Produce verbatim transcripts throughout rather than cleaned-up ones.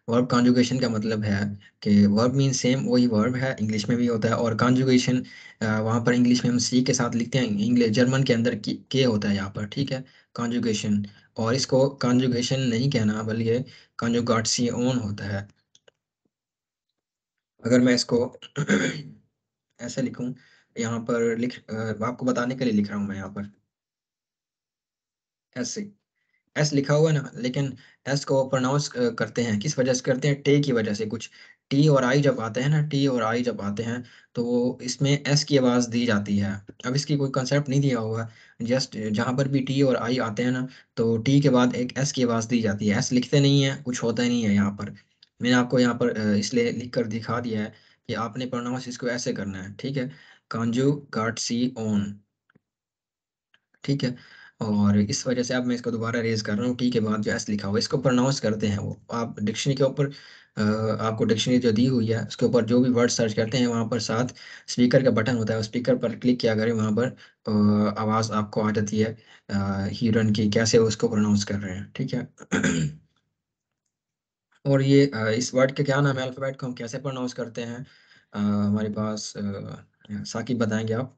Verb conjugation का मतलब है कि वर्ब मीन सेम वही वर्ब है, इंग्लिश में भी होता है। और कॉन्जुगेशन वहाँ पर इंग्लिश में हम सी के साथ लिखते हैं, इंग्लिश जर्मन के अंदर की के होता है यहाँ पर, ठीक है, कॉन्जुगेशन। और इसको कॉन्जुगेशन नहीं कहना बल्कि कॉन्जुगाटसियोन होता है। अगर मैं इसको ऐसे लिखूं, यहाँ पर लिख अ, आपको बताने के लिए लिख रहा हूँ मैं यहाँ पर ऐसे एस लिखा हुआ है ना, लेकिन एस को प्रोनाउंस करते हैं, किस वजह से करते हैं, टे की वजह से। कुछ टी और आई जब आते हैं ना, टी और आई जब आते हैं तो वो इसमें एस की आवाज़ दी जाती है। अब इसकी कोई कंसेप्ट नहीं दिया हुआ, जस्ट जहाँ पर भी टी और आई आते हैं ना, तो टी के बाद एक एस की आवाज़ दी जाती है। एस लिखते नहीं है, कुछ होता ही नहीं है यहाँ पर। मैंने आपको यहाँ पर अ, इसलिए लिख कर दिखा दिया है कि आपने प्रोनाउंस इसको ऐसे करना है, ठीक है, कॉन्जुगेट ओन, ठीक है। और इस वजह से अब मैं इसको दोबारा रेज कर रहा हूँ, टी के बाद जो एस लिखा हुआ है इसको प्रोनाउंस करते हैं वो। आप डिक्शनरी के ऊपर अ, आपको डिक्शनरी जो दी हुई है उसके ऊपर जो भी वर्ड सर्च करते हैं वहाँ पर साथ स्पीकर का बटन होता है, उस स्पीकर पर क्लिक किया करें, वहाँ पर अ, आवाज़ आपको आ जाती है हीरोइन की, कैसे वो उसको प्रोनाउंस कर रहे हैं, ठीक है। और ये अ, इस वर्ड के क्या नाम है, अल्फ़ाबेट को हम कैसे प्रोनाउंस करते हैं, अ, हमारे पास अ, साकिब बताएंगे आप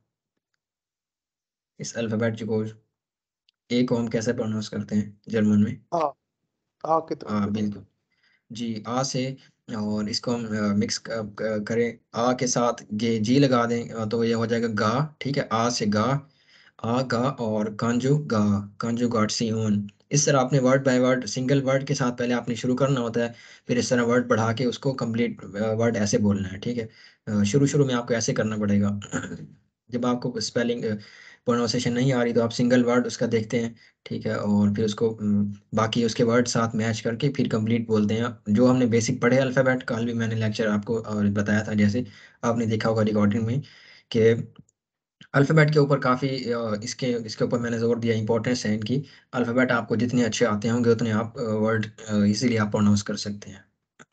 इस अल्फ़ाबेट को, ए को हम कैसे प्रोनाउंस करते हैं जर्मन में। आ आ की तरह हाँ बिल्कुल। बिल्कुल जी, आ से। और इसको हम मिक्स करें, आ के साथ गे जी लगा दें अ, तो ये हो जाएगा गा, ठीक है, आ से गा, आ गा। और कांजू गा, कांजू गाट सीन। इस तरह आपने word by word single word के साथ पहले आपने शुरू करना होता है, फिर इस तरह वर्ड बढ़ा के उसको कंप्लीट वर्ड ऐसे बोलना है, ठीक है। अ, शुरू शुरू में आपको ऐसे करना पड़ेगा। जब आपको स्पेलिंग प्रोनाउंसिएशन नहीं आ रही तो आप सिंगल वर्ड उसका देखते हैं, ठीक है, और फिर उसको अम, बाकी उसके वर्ड साथ मैच करके फिर कंप्लीट बोलते हैं। जो हमने बेसिक पढ़े अल्फ़ाबेट, कल भी मैंने लेक्चर आपको और बताया था, जैसे आपने देखा होगा रिकॉर्डिंग में, कि अल्फ़ाबेट के ऊपर काफ़ी इसके इसके ऊपर मैंने ज़ोर दिया, इंपॉर्टेंस है इनकी। अल्फ़ाबेट आपको जितने अच्छे आते होंगे उतने आप वर्ड इजीली आप प्रोनाउंस कर सकते हैं।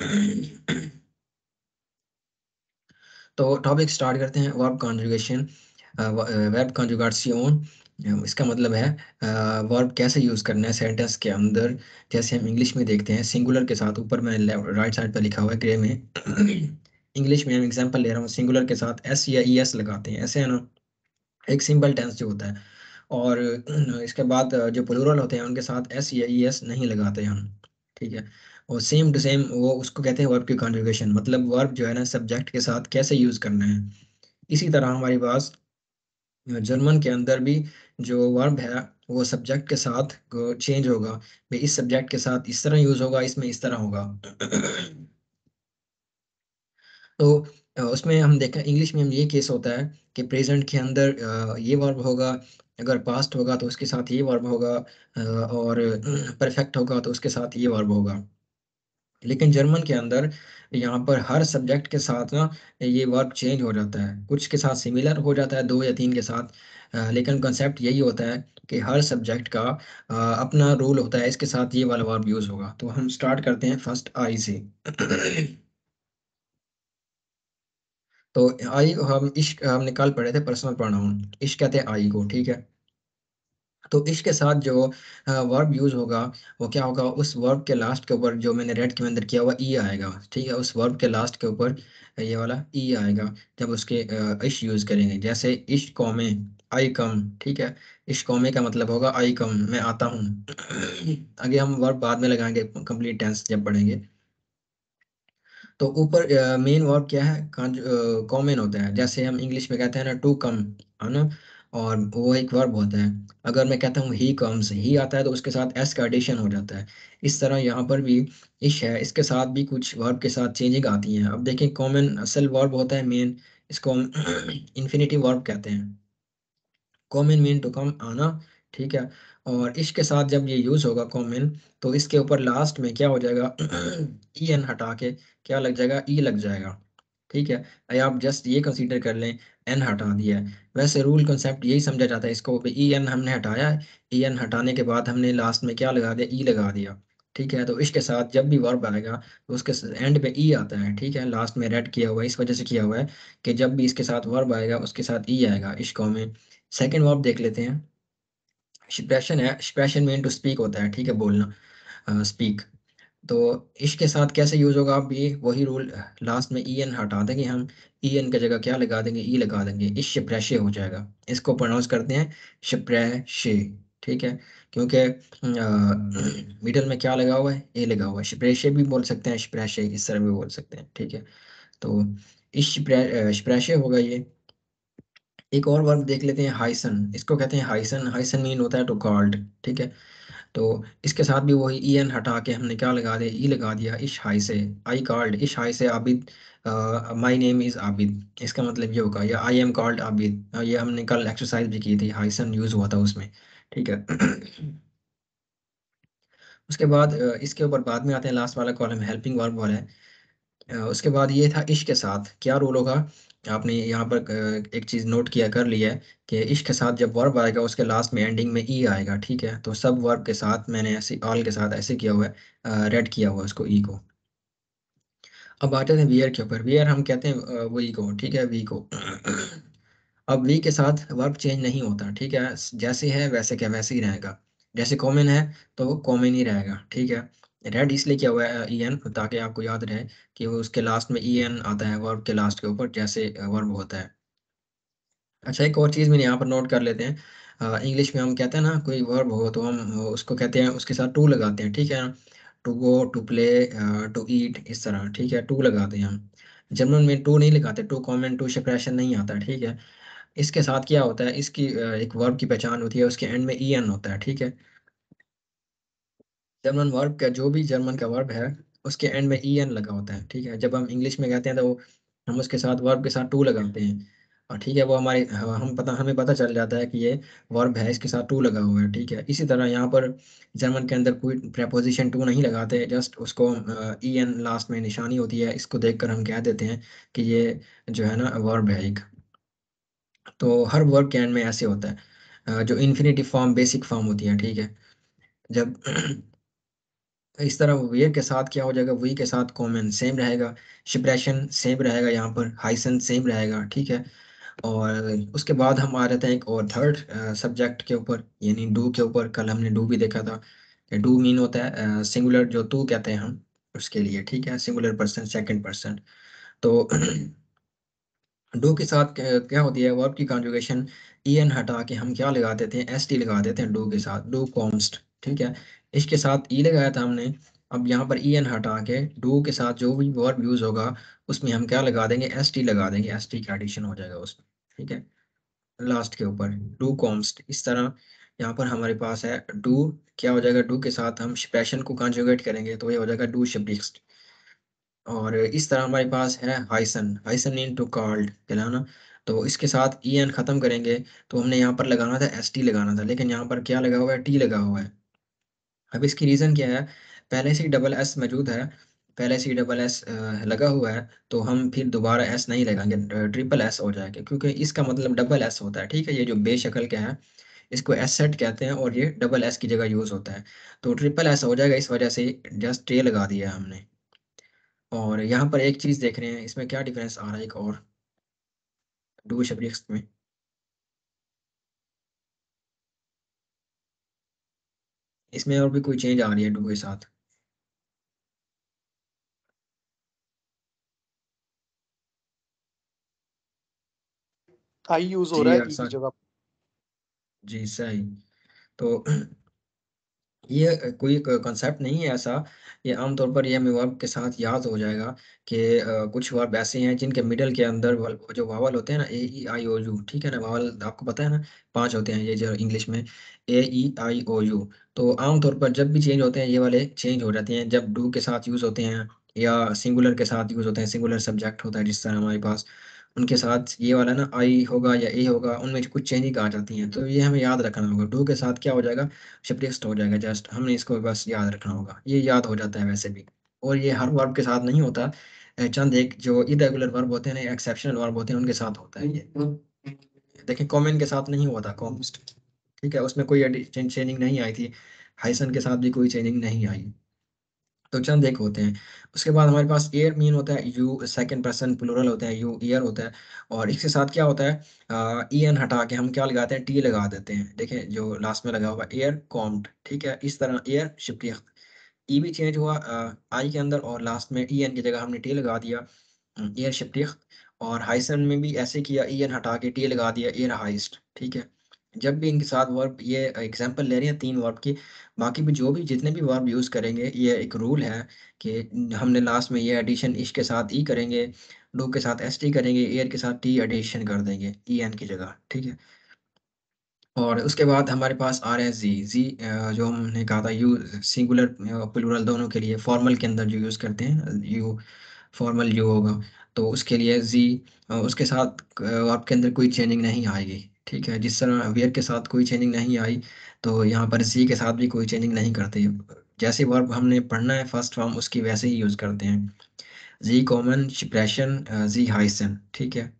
तो टॉपिक स्टार्ट करते हैं, वर्ब कॉन्जुगेशन, वर्ब कॉन्जुगेशन। इसका मतलब है वर्ब कैसे यूज़ करना है सेंटेंस के अंदर। जैसे हम इंग्लिश में देखते हैं सिंगुलर के साथ, ऊपर मैं राइट साइड पर लिखा हुआ है ग्रे में। इंग्लिश में हम एग्जांपल ले रहा हूँ, सिंगुलर के साथ एस या ई एस लगाते हैं, ऐसे है ना, एक सिंपल टेंस जो होता है। और इसके बाद जो प्लूरल होते हैं उनके साथ एस या ई एस नहीं लगाते हम, ठीक है। और सेम टू सेम वो उसको कहते हैं वर्ब की कॉन्जुगेशन, मतलब वर्ब जो है ना सब्जेक्ट के साथ कैसे यूज करना है। इसी तरह हमारे पास जर्मन के अंदर भी जो वर्ब है वो सब्जेक्ट के साथ चेंज होगा, भाई इस सब्जेक्ट के साथ इस तरह यूज होगा, इसमें इस तरह होगा। तो अ, उसमें हम देखें इंग्लिश में हम ये केस होता है कि प्रेजेंट के अंदर अ, ये वर्ब होगा, अगर पास्ट होगा तो उसके साथ ये वर्ब होगा, अ, और परफेक्ट होगा तो उसके साथ ये वर्ब होगा। लेकिन जर्मन के अंदर यहाँ पर हर सब्जेक्ट के साथ ना ये वर्ब चेंज हो जाता है, कुछ के साथ सिमिलर हो जाता है, दो या तीन के साथ। अ, लेकिन कंसेप्ट यही होता है कि हर सब्जेक्ट का अ, अपना रूल होता है, इसके साथ ये वाला वर्ब यूज होगा। तो हम स्टार्ट करते हैं फर्स्ट आई से। तो आई हम इश्क हमने कल पढ़े थे, पर्सनल प्रोनाउन, इश्क कहते हैं आई को, ठीक है। तो इश्क के साथ जो वर्ब यूज होगा वो क्या होगा, उस वर्ब के लास्ट के ऊपर जो मैंने रेड के अंदर किया हुआ ई आएगा, ठीक है, उस वर्ब के लास्ट के ऊपर ये वाला ई आएगा जब उसके अ, इश यूज करेंगे। जैसे इश्क कौमे, आई कम, ठीक है, इश्क कौमे का मतलब होगा आई कम, मैं आता हूँ। आगे हम वर्ब बाद में लगाएंगे कंप्लीट टेंस जब पढ़ेंगे। तो ऊपर मेन वर्ब क्या है, कॉमन होता है, जैसे हम इंग्लिश में कहते हैं ना टू कम, है ना, और वो एक वर्ब होता है। अगर मैं कहता हूँ ही कम्स, ही आता है तो उसके साथ एस का एडिशन हो जाता है। इस तरह यहाँ पर भी इश है, इसके साथ भी कुछ वर्ब के साथ चेंजिंग आती हैं। अब देखें कॉमन असल वर्ब होता है मेन, इसको हम इन्फिनिटिव वर्ब कहते हैं। कॉमन मीन टू कम, आना, ठीक है। और इसके साथ जब ये यूज होगा कॉमन, तो इसके ऊपर लास्ट में क्या हो जाएगा, ई एन हटा के क्या लग जाएगा, ई लग जाएगा, ठीक है। अरे आप जस्ट ये कंसीडर कर लें, एन हटा दिया है। वैसे रूल कंसेप्ट यही समझा जाता है इसको, ई एन हमने हटाया है, ई एन हटाने के बाद हमने लास्ट में क्या लगा दिया, ई लगा दिया, ठीक है। तो इसके साथ जब भी वर्ब आएगा तो उसके एंड पे ई आता है, ठीक है, लास्ट में रेड किया हुआ है, इस वजह से किया हुआ है कि जब भी इसके साथ वर्ब आएगा उसके साथ ई आएगा इश्क में। सेकंड वर्ब देख लेते हैं, एक्सप्रेशन है, एक्सप्रेशन मीन टू स्पीक होता है, ठीक है, बोलना, स्पीक। तो इश्क के साथ कैसे यूज़ होगा, आप भी वही रूल, लास्ट में ई एन हटा देंगे हम, ई एन की जगह क्या लगा देंगे, ई लगा देंगे, इश शिप्रैशे हो जाएगा। इसको प्रोनाउंस करते हैं शिप्रैशे, ठीक है? क्योंकि मिडल में क्या लगा हुआ है, ए लगा हुआ है। शिप्रैशे भी बोल सकते हैं, शिप्रैशे इस तरह भी बोल सकते हैं, ठीक है? तो इश शिप्रै शिप्रैशे होगा ये। एक और वर्ब देख लेते हैं, हाइसन। इसको कहते हैं हाइसन। हाइसन मीन होता है टू कॉल्ड, ठीक है? तो इसके साथ भी वही ई एन हटा के हमने क्या लगा दिया, ई लगा दिया, इश हाई से, आई कॉल्ड इश हाई से Abid, my name is Abid. इसका मतलब ये होगा, या आई एम कॉल्ड आबिद। अ, ये हमने कल एक्सरसाइज भी की थी, हाइसन यूज़ हुआ था उसमें, ठीक है? उसके बाद अ, इसके ऊपर बाद में आते हैं, लास्ट वाला कॉलम हेल्पिंग वर्ब वाला है। अ, उसके बाद ये था इश्क के साथ क्या रूल होगा। आपने यहाँ पर अ, एक चीज़ नोट किया, कर लिया है कि इश्क के साथ जब वर्ब आएगा उसके लास्ट में एंडिंग में ई आएगा, ठीक है? तो सब वर्ब के साथ मैंने ऐसे ऑल के साथ ऐसे किया हुआ है, रेड किया हुआ है उसको, ई को। अब आते हैं वियर के ऊपर। वियर हम कहते हैं अ, वी को, ठीक है? वी को। अब वी के साथ वर्ब चेंज नहीं होता, ठीक है? जैसे है वैसे क्या वैसे ही रहेगा। जैसे कॉमन है तो वो कॉमन ही रहेगा, ठीक है? रेड इसलिए किया हुआ है ई एन, ताकि आपको याद रहे कि वो उसके लास्ट में ई एन आता है वर्ब के लास्ट के ऊपर, जैसे वर्ब होता है। अच्छा, एक और चीज़ मैंने यहाँ पर नोट कर लेते हैं। इंग्लिश में हम कहते हैं ना, कोई वर्ब हो तो हम उसको कहते हैं, उसके साथ टू लगाते हैं, ठीक है? To go, to play, to eat, इस तरह, ठीक है? टू लगाते हैं हम। जर्मन में टू नहीं लगाते, टू कॉमेंट, टू सेपरेशन नहीं आता, ठीक है? इसके साथ क्या होता है, इसकी अ, एक वर्ब की पहचान होती है, उसके एंड में ई एन होता है, ठीक है? जर्मन वर्ब का, जो भी जर्मन का वर्ब है उसके एंड में ई एन लगा होता है, ठीक है? जब हम इंग्लिश में कहते हैं तो हम उसके साथ वर्ब के साथ टू लगाते हैं, और ठीक है, वो हमारे ह- हम पता हमें पता चल जाता है कि ये वर्ब है, इसके साथ टू लगा हुआ है, ठीक है? इसी तरह यहाँ पर जर्मन के अंदर कोई प्रेपोजिशन टू नहीं लगाते, जस्ट उसको ई एन लास्ट में निशानी होती है, इसको देखकर हम कह देते हैं कि ये जो है ना वर्ब है एक। तो हर वर्ब के एंड में ऐसे होता है, अ, जो इन्फिनिटिव फॉर्म बेसिक फॉर्म होती है, ठीक है? जब इस तरह वेयर के साथ क्या हो जाएगा, वी के साथ कॉमन सेम रहेगा, शिप्रेशन सेम रहेगा, यहाँ पर हाइसन सेम रहेगा, ठीक है? और उसके बाद हम आ जाते हैं एक और थर्ड सब्जेक्ट के ऊपर, यानी डू के ऊपर। कल हमने डू भी देखा था कि डू मीन होता है सिंगुलर, जो तू कहते हैं हम उसके लिए, ठीक है? Singular person, second person. तो डू के साथ क्या क्या होती है, वर्ब की कॉन्जुगेशन, ई एन हटा के हम क्या लगा देते हैं, एस टी लगा देते हैं डू के साथ, डू कॉम्स्ट, ठीक है? इसके साथ ई लगाया था हमने। अब यहाँ पर ई एन हटा के डू के साथ जो भी वर्ब यूज होगा उसमें हम क्या लगा देंगे, एस टी लगा देंगे, एस टी का एडिशन हो जाएगा उसमें, ठीक है? लास्ट के ऊपर डू कॉम्स्ट, इस तरह यहाँ पर हमारे पास है डू। क्या हो जाएगा, डू के साथ हम स्पेशन को कॉन्जुगेट करेंगे तो ये हो जाएगा डू शब्दिस्ट। और इस तरह हमारे पास है हाइसन। हाइसन मीन टू कॉल्ड, कहलाना। तो इसके साथ ई एन खत्म करेंगे तो हमने यहाँ पर लगाना था एस टी लगाना था, लेकिन यहाँ पर क्या लगा हुआ है, टी लगा हुआ है। अब इसकी रीज़न क्या है, पहले से ही डबल एस मौजूद है, पहले से ही डबल एस लगा हुआ है, तो हम फिर दोबारा एस नहीं लगाएंगे, ट्रिपल एस हो जाएगा, क्योंकि इसका मतलब डबल एस होता है, ठीक है? ये जो बेशकल का है इसको एस सेट कहते हैं, और ये डबल एस की जगह यूज़ होता है। तो ट्रिपल एस हो जाएगा, इस वजह से जस्ट टे लगा दिया है हमने। और यहाँ पर एक चीज़ देख रहे हैं, इसमें क्या डिफरेंस आ रहा है एक और, डू शब्द में। इसमें और भी कोई चेंज आ रही है डू के साथ? आई यूज हो जी रहा है ई की ऐसा, जगह। जी सही। तो ये कोई कॉन्सेप्ट नहीं है ऐसा, ये आमतौर पर ये हमें वर्ब के साथ याद हो जाएगा कि अ, कुछ वर्ब ऐसे हैं जिनके मिडल के अंदर वल- जो वावल होते हैं ना, ए ई आई ओ यू, ठीक है ना? वावल आपको पता है ना, पांच होते हैं ये जो इंग्लिश में, ए ई आई ओ यू। तो आमतौर पर जब भी चेंज होते हैं ये वाले चेंज हो जाते हैं जब डू के साथ यूज होते हैं, या सिंगुलर के साथ यूज होते हैं, सिंगुलर सब्जेक्ट होता है जिस तरह हमारे पास, उनके साथ ये वाला ना आई होगा या ए होगा, उनमें कुछ चेंजिंग आ जाती हैं, तो ये हमें याद रखना होगा। डू के साथ क्या हो जाएगा, शिफ्ट हो जाएगा, जस्ट हमने इसको बस याद रखना होगा, ये याद हो जाता है वैसे भी। और ये हर वर्ब के साथ नहीं होता, अ, चंद एक जो इरेगुलर वर्ब होते हैं ना, एक्सेप्शनल वर्ब होते हैं, उनके साथ होता है ये। देखिए कॉमन के साथ नहीं हुआ था कॉम्स्ट, ठीक है? उसमें कोई चेंजिंग नहीं आई थी, हाइसन के साथ भी कोई चेंजिंग नहीं आई। तो चंद एक होते हैं। उसके बाद हमारे पास एयर मीन होता है, यू सेकंड पर्सन प्लूरल होता है, यू ईयर होता है। और इसके साथ क्या होता है, ई एन हटा के हम क्या लगाते हैं, टी लगा देते हैं। देखिए जो लास्ट में लगा हुआ एयर कॉम्ड, ठीक है? इस तरह एयर शिफ्ट, ई भी चेंज हुआ आई के अंदर, और लास्ट में ई एन की जगह हमने टी लगा दिया, एयर शिफ्टिक। और हाइसन में भी ऐसे किया, ई एन हटा के टी लगा दिया, एयर हाइस्ट। ठीक है, जब भी इनके साथ वर्ब, ये एग्जांपल ले रहे हैं तीन वर्ब की, बाकी भी जो भी जितने भी वर्ब यूज़ करेंगे, ये एक रूल है कि हमने लास्ट में ये एडिशन इश के साथ ई करेंगे, डू के साथ एस टी करेंगे, एयर के साथ टी एडिशन कर देंगे ई एन की जगह। ठीक है, और उसके बाद हमारे पास आ रहा है ज़ी। ज़ी अ, जो हमने कहा था यू सिंगुलर प्लूरल दोनों के लिए फॉर्मल के अंदर जो यूज़ करते हैं, यू फॉर्मल यू होगा, तो उसके लिए ज़ी, उसके साथ अ, आपके अंदर कोई चेंजिंग नहीं आएगी। ठीक है, जिस तरह वेयर के साथ कोई चेंजिंग नहीं आई, तो यहाँ पर ज़ी के साथ भी कोई चेंजिंग नहीं करते। जैसे वर्ब हमने पढ़ना है फर्स्ट फॉर्म उसकी, वैसे ही यूज़ करते हैं। ज़ी कॉमन एक्सप्रेशन, ज़ी हाइसन। ठीक है,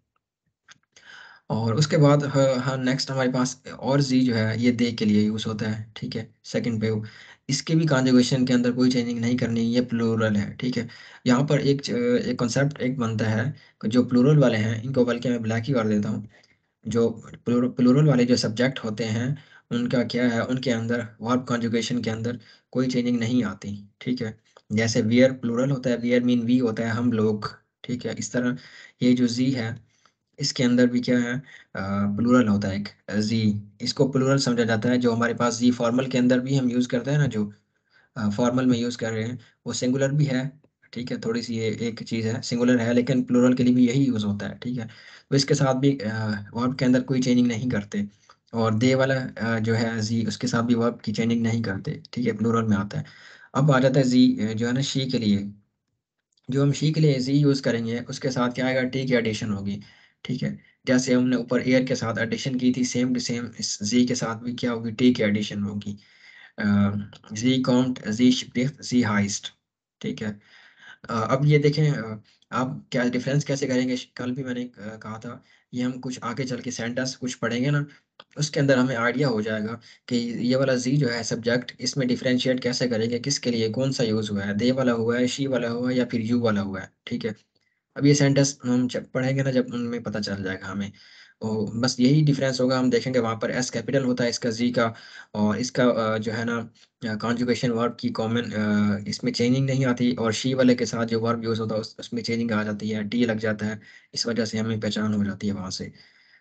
और उसके बाद ह हाँ, नेक्स्ट हमारे पास और ज़ी जो है, ये दे के लिए यूज़ होता है। ठीक है, सेकंड पे वो, इसके भी कॉन्जुगेशन के अंदर कोई चेंजिंग नहीं करनी, ये प्लूरल है। ठीक है, यहाँ पर एक च एक कॉन्सेप्ट एक बनता है, जो प्लूरल वाले हैं इनको बल्कि मैं ब्लैक ही कर देता हूँ। जो प्लूर प्लूरल वाले जो सब्जेक्ट होते हैं, उनका क्या है, उनके अंदर वर्ब कॉन्जुगेशन के अंदर कोई चेंजिंग नहीं आती। ठीक है, जैसे वियर प्लूरल होता है, वियर मीन वी होता है, हम लोग। ठीक है, इस तरह ये जो ज़ी है, इसके अंदर भी क्या है, प्लूरल होता है एक जी। इसको प्लूरल समझा जाता है। जो हमारे पास जी फॉर्मल के अंदर भी हम यूज़ करते हैं ना, जो फॉर्मल में यूज़ कर रहे हैं, वो सिंगुलर भी है। ठीक है, थोड़ी सी ये एक चीज़ है, सिंगुलर है लेकिन प्लूरल के लिए भी यही यूज़ होता है। ठीक है, तो इसके साथ भी वर्ब के अंदर कोई चेंजिंग नहीं करते। और दे वाला अ, जो है जी, उसके साथ भी वर्ब की चेंजिंग नहीं करते। ठीक है, प्लूरल में आता है। अब आ जाता है जी, जो है ना शी के लिए। जो हम शी के लिए ज़ी यूज़ करेंगे, उसके साथ क्या आएगा, टी की एडिशन होगी। ठीक है, जैसे हमने ऊपर एयर के साथ एडिशन की थी, सेम टू सेम इस ज़ी के साथ भी क्या होगी, टी की एडिशन होगी। अ, ज़ी काउंट, ज़ी शिफ्ट, ज़ी हाइस्ट। ठीक है, अ, अब ये देखें, अ, आप क्या डिफरेंस कैसे करेंगे, कल भी मैंने अ, कहा था, ये हम कुछ आगे चल के सेंटेंस कुछ पढ़ेंगे ना, उसके अंदर हमें आइडिया हो जाएगा कि ये वाला जी जो है सब्जेक्ट, इसमें डिफरेंशिएट कैसे करेंगे, किसके लिए कौन सा यूज़ हुआ है, दे वाला हुआ है, शी वाला हुआ है, या फिर यू वाला हुआ है। ठीक है, अब ये सेंटेंस हम जब पढ़ेंगे ना, जब उनमें पता चल जाएगा हमें। तो बस यही डिफरेंस होगा, हम देखेंगे वहाँ पर एस कैपिटल होता है इसका जी का, और इसका अ, जो है ना कॉन्जुगेशन वर्ब की कॉमन इसमें चेंजिंग नहीं आती, और शी वाले के साथ जो वर्ब यूज़ होता है उस, उसमें चेंजिंग आ जाती है, टी लग जाता है। इस वजह से हमें पहचान हो जाती है वहाँ से।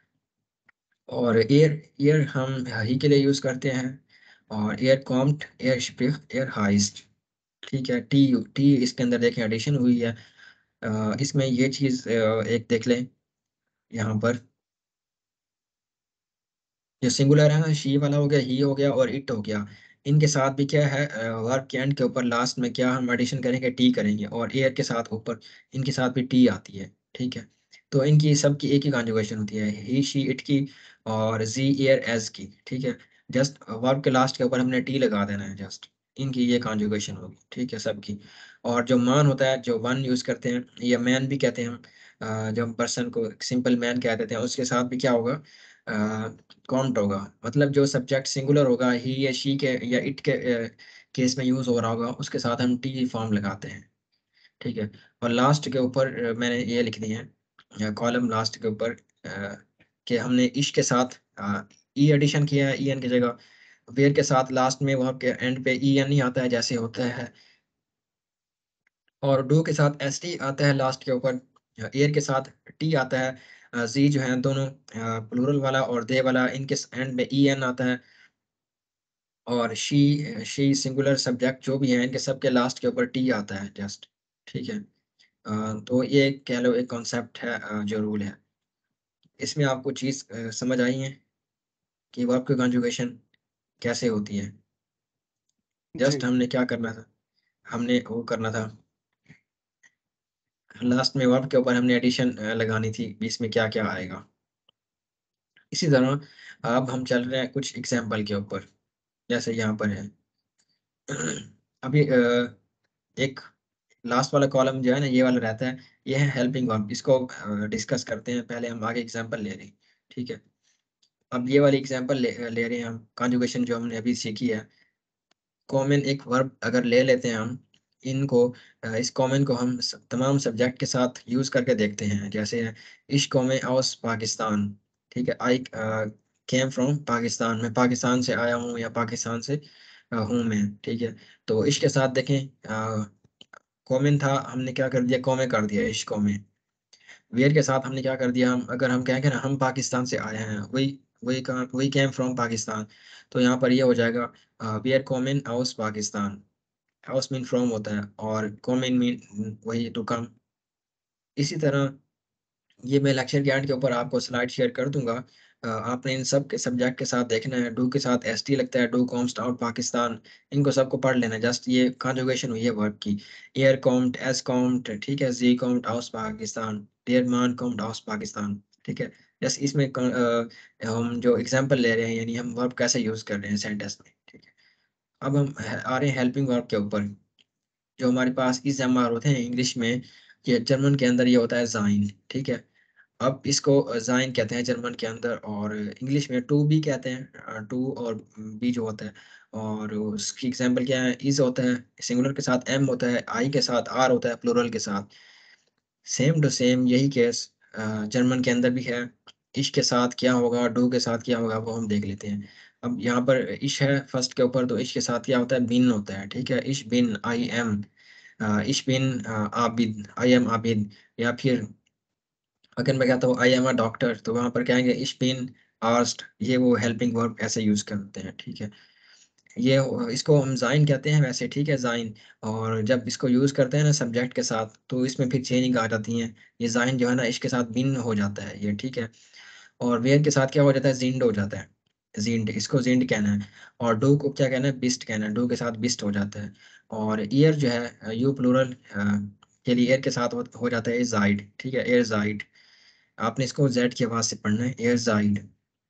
और एयर, एयर हम ही के लिए यूज़ करते हैं, और एयर कॉम्ट, एयर स्प्रिट, एयर हाइस्ट। ठीक है, टी टी इसके अंदर देखें एडिशन हुई है। अ, इसमें ये चीज़ अ, एक देख लें यहाँ पर, जो सिंगुलर है ना, शी वाला हो गया, ही हो गया, और इट हो गया। इनके साथ भी क्या है, वर्ब के एंड के ऊपर लास्ट में क्या हम एडिशन करेंगे, टी करेंगे, और एयर के साथ ऊपर इनके साथ भी टी आती है। ठीक है, तो इनकी सबकी एक ही कॉन्जुगेशन होती है, ही शी इट की, और जी एयर एज की। ठीक है, जस्ट वर्ब के लास्ट के ऊपर हमने टी लगा देना है, जस्ट इनकी ये कॉन्जुगेशन होगी। ठीक है, सबकी। और जो मान होता है, जो वन यूज़ करते हैं, या मैन भी कहते हैं हम, अ, जो पर्सन को सिंपल मैन कह देते हैं, उसके साथ भी क्या होगा, काउंट होगा। मतलब जो सब्जेक्ट सिंगुलर होगा, ही या शी के या इट के अ, केस में यूज़ हो रहा होगा, उसके साथ हम टी फॉर्म लगाते हैं। ठीक है, और लास्ट के ऊपर अ, मैंने ये लिख दी है कॉलम लास्ट के ऊपर, अ, कि हमने इश के साथ अ, ई एडिशन किया है, ई एन की जगह। वेयर के साथ लास्ट में वहाँ के एंड पे ई एन ही आता है, जैसे होता है। और डू के साथ एस टी आता है लास्ट के ऊपर, एयर के साथ टी आता है। जी जो है दोनों, प्लूरल वाला और दे वाला, इनके एंड में ई एन आता है। और शी शी सिंगुलर सब्जेक्ट जो भी है, इनके सब के लास्ट के ऊपर टी आता है, जस्ट। ठीक है, अ, तो ये कह लो एक कॉन्सेप्ट है, अ, जो रूल है। इसमें आपको चीज़ अ, समझ आई है कि वर्ब की कॉन्जुगेशन कैसे होती है। जी, जस्ट हमने क्या करना था, हमने वो करना था, लास्ट में वर्ब के ऊपर हमने एडिशन लगानी थी, बीच में क्या क्या आएगा। इसी तरह अब हम चल रहे हैं कुछ एग्जाम्पल के ऊपर, जैसे यहाँ पर है। अभी अ, एक लास्ट वाला कॉलम जो है ना, ये वाला रहता है, ये है हेल्पिंग वर्ब। इसको डिस्कस करते हैं, पहले हम आगे एग्जाम्पल ले रहे हैं। ठीक है, अब ये वाली एग्जाम्पल ले, ले रहे हैं हम, कॉन्जुगेशन जो हमने अभी सीखी है। कॉमन एक वर्ब अगर ले लेते हैं हम, इनको अ, इस कॉमन को हम स- तमाम सब्जेक्ट के साथ यूज़ करके देखते हैं। जैसे इश्क में आउस पाकिस्तान। ठीक है, आई केम फ्रॉम पाकिस्तान, मैं पाकिस्तान से आया हूँ, या पाकिस्तान से अ, हूँ मैं, ठीक है। तो इश्क के साथ देखें कॉमन था, हमने क्या कर दिया, कॉमे कर दिया, इश्क कॉमे। वेयर के साथ हमने क्या कर दिया, हम अगर हम कहेंगे ना हम पाकिस्तान से आए हैं, वही वही कहा, वही केम फ्रॉम पाकिस्तान, तो यहाँ पर ये हो जाएगा वेयर कॉमन हाउस पाकिस्तान। हाउस मीन फ्रॉम होता है और कॉमन मीन वही टू कम। इसी तरह ये मैं लेक्चर के एंड के ऊपर आपको स्लाइड शेयर कर दूंगा। अ, आपने इन सब के सब्जेक्ट के साथ देखना है, डू के साथ एस टी लगता है, डू कॉम्स्ट आउट पाकिस्तान, इनको सबको पढ़ लेना है। जस्ट ये कॉन्जुगेशन हुई है वर्ब की, एयर कॉम्ड, एस कॉम्ड, ठीक है, जी कॉम्ड आउट पाकिस्तान, डेयर मान कॉम्ड आउट पाकिस्तान, ठीक है। जस्ट इसमें क- अ, हम जो एग्जाम्पल ले रहे हैं, यानी हम वर्ब कैसे यूज कर रहे हैं सेंटेंस में, ठीक है। अब हम है- आ रहे हैं हेल्पिंग वर्ब के ऊपर। जो हमारे पास इस एम आर होते हैं इंग्लिश में, ये जर्मन के अंदर ये होता है जाइन, ठीक है। अब इसको जाइन कहते हैं जर्मन के अंदर, और इंग्लिश में टू बी कहते हैं, टू और बी जो होता है। और उसकी एग्जांपल क्या है, इज होता है सिंगुलर के साथ, एम होता है, आई के साथ, आर होता है प्लूरल के साथ। सेम टू सेम यही केस जर्मन के अंदर भी है। इश के साथ क्या होगा, डू के साथ क्या होगा, वो हम देख लेते हैं। अब यहाँ पर इश है फर्स्ट के ऊपर, तो इश के साथ क्या होता है, बिन होता है, ठीक है। इश बिन आई एम, इश बिन आबिद, आई एम आबिद। या फिर अगर मैं कहता हूँ आई एम अ डॉक्टर, तो वहां पर कहेंगे इश बिन आस्क्ड, ये वो हेल्पिंग वर्ब ऐसे यूज करते हैं, ठीक है। ये इसको हम जाइन कहते हैं वैसे, ठीक है, जाइन। और जब इसको यूज करते हैं ना सब्जेक्ट के साथ, तो इसमें फिर चेंजिंग आ जाती है। ये जाइन जो है ना इसके साथ बिन हो जाता है ये, ठीक है। और वेयर के साथ क्या हो जाता है, जिंड हो जाता है, जिंड, इसको जिंड कहना है। और डू को क्या कहना है, बिस्ट कहना है, डू के साथ बिस्ट हो जाता है। और ईयर जो है यू प्लूरल के लिए एयर के साथ हो, हो जाता है जाइड, ठीक है, एयर जाइड। आपने इसको जेड की आवाज से पढ़ना है, एयर जाइड।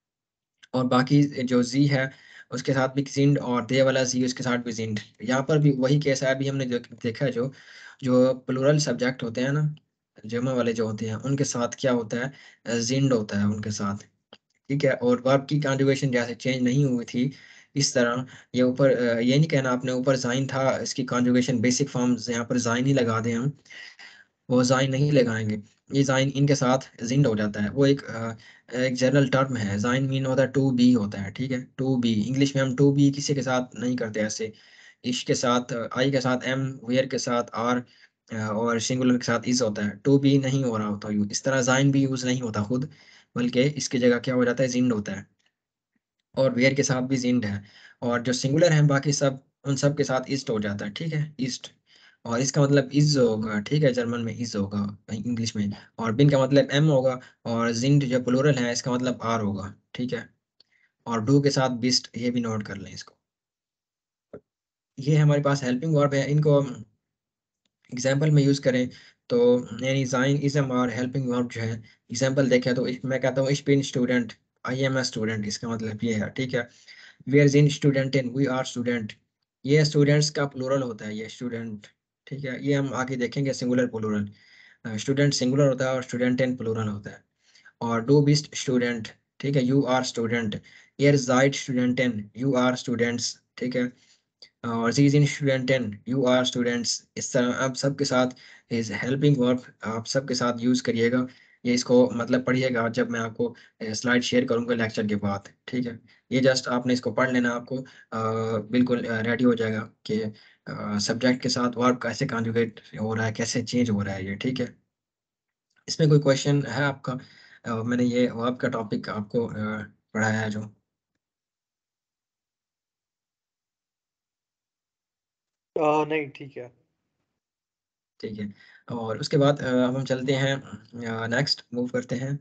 और बाकी जो जी है उसके साथ भी जिंड, और दे वाला जी उसके साथ भी जिंड। यहाँ पर भी वही केस है, अभी हमने जो देखा है, जो जो प्लूरल सब्जेक्ट होते हैं ना, जमा वाले जो होते हैं, उनके साथ क्या होता है, जिंड होता है उनके साथ, ठीक है। और वर्ब की कॉन्जुगेशन जैसे चेंज नहीं हुई थी, इस तरह ये ऊपर अ, ये नहीं कहना आपने ऊपर जाइन था, इसकी कॉन्जुगेशन बेसिक फॉर्म्स यहाँ पर जाइन ही लगा दें हम, वो जाइन नहीं लगाएंगे। ये जाइन इनके साथ जिंड हो जाता है। वो एक अ, एक जनरल टर्म है, जाइन मीन होता है टू बी होता है, ठीक है, टू बी। इंग्लिश में हम टू बी किसी के साथ नहीं करते ऐसे। इश के साथ, आई के साथ एम, वेयर के साथ आर, और सिंगुलर के साथ इज होता है, टू बी नहीं हो रहा होता यूज। इस तरह जाइन भी यूज नहीं होता खुद, बल्कि इसकी जगह क्या हो जाता है, जिंड होता है। और वेयर के साथ भी जिंड है। और जो सिंगुलर है बाकी सब, उन सब के साथ ईस्ट हो जाता है, ठीक है, ईस्ट। और इसका मतलब इज होगा, ठीक है, जर्मन में इज होगा, इंग्लिश में। और बिन का मतलब एम होगा। और जिंड जो प्लूरल है इसका मतलब आर होगा, ठीक है। और डू के साथ बिस्ट, ये भी नोट कर लें इसको। ये हमारे पास हेल्पिंग वर्ब है, इनको एग्जाम्पल में यूज करें तो, यानी जाइन इसम और हेल्पिंग वर्ब जो है, एग्जाम्पल देखें तो इस- मैं कहता हूँ इश बिन स्टूडेंट, आई एम ए स्टूडेंट, इसका मतलब ये है, ठीक है। वी आर इन स्टूडेंट इन, वी आर स्टूडेंट, ये स्टूडेंट्स का प्लूरल होता है, ये स्टूडेंट, ठीक है। ये हम आगे देखेंगे सिंगुलर प्लूरल, स्टूडेंट सिंगुलर होता है और स्टूडेंट इन प्लूरल होता है। और डू बिस्ट स्टूडेंट, ठीक है, यू आर स्टूडेंट। एयर जाइड स्टूडेंट इन, यू आर स्टूडेंट्स, ठीक है। और शी इज इन स्टूडेंट इन, यू आर स्टूडेंट्स। इस तरह आप सबके साथ इस हेल्पिंग वर्ब आप सबके साथ यूज करिएगा। ये इसको मतलब पढ़िएगा जब मैं आपको स्लाइड शेयर करूंगा लेक्चर के बाद, ठीक है। ये जस्ट आपने इसको पढ़ लेना, आपको अ, बिल्कुल रेडी हो जाएगा कि सब्जेक्ट के साथ वर्ब कैसे कॉन्जुगेट हो रहा है, कैसे चेंज हो रहा है ये, ठीक है। इसमें कोई क्वेश्चन है आपका? अ, मैंने ये वर्ब का टॉपिक आपको अ, पढ़ाया है जो, अ, नहीं ठीक है। ठीक है। और उसके बाद अ, अब हम चलते हैं, नेक्स्ट मूव करते हैं।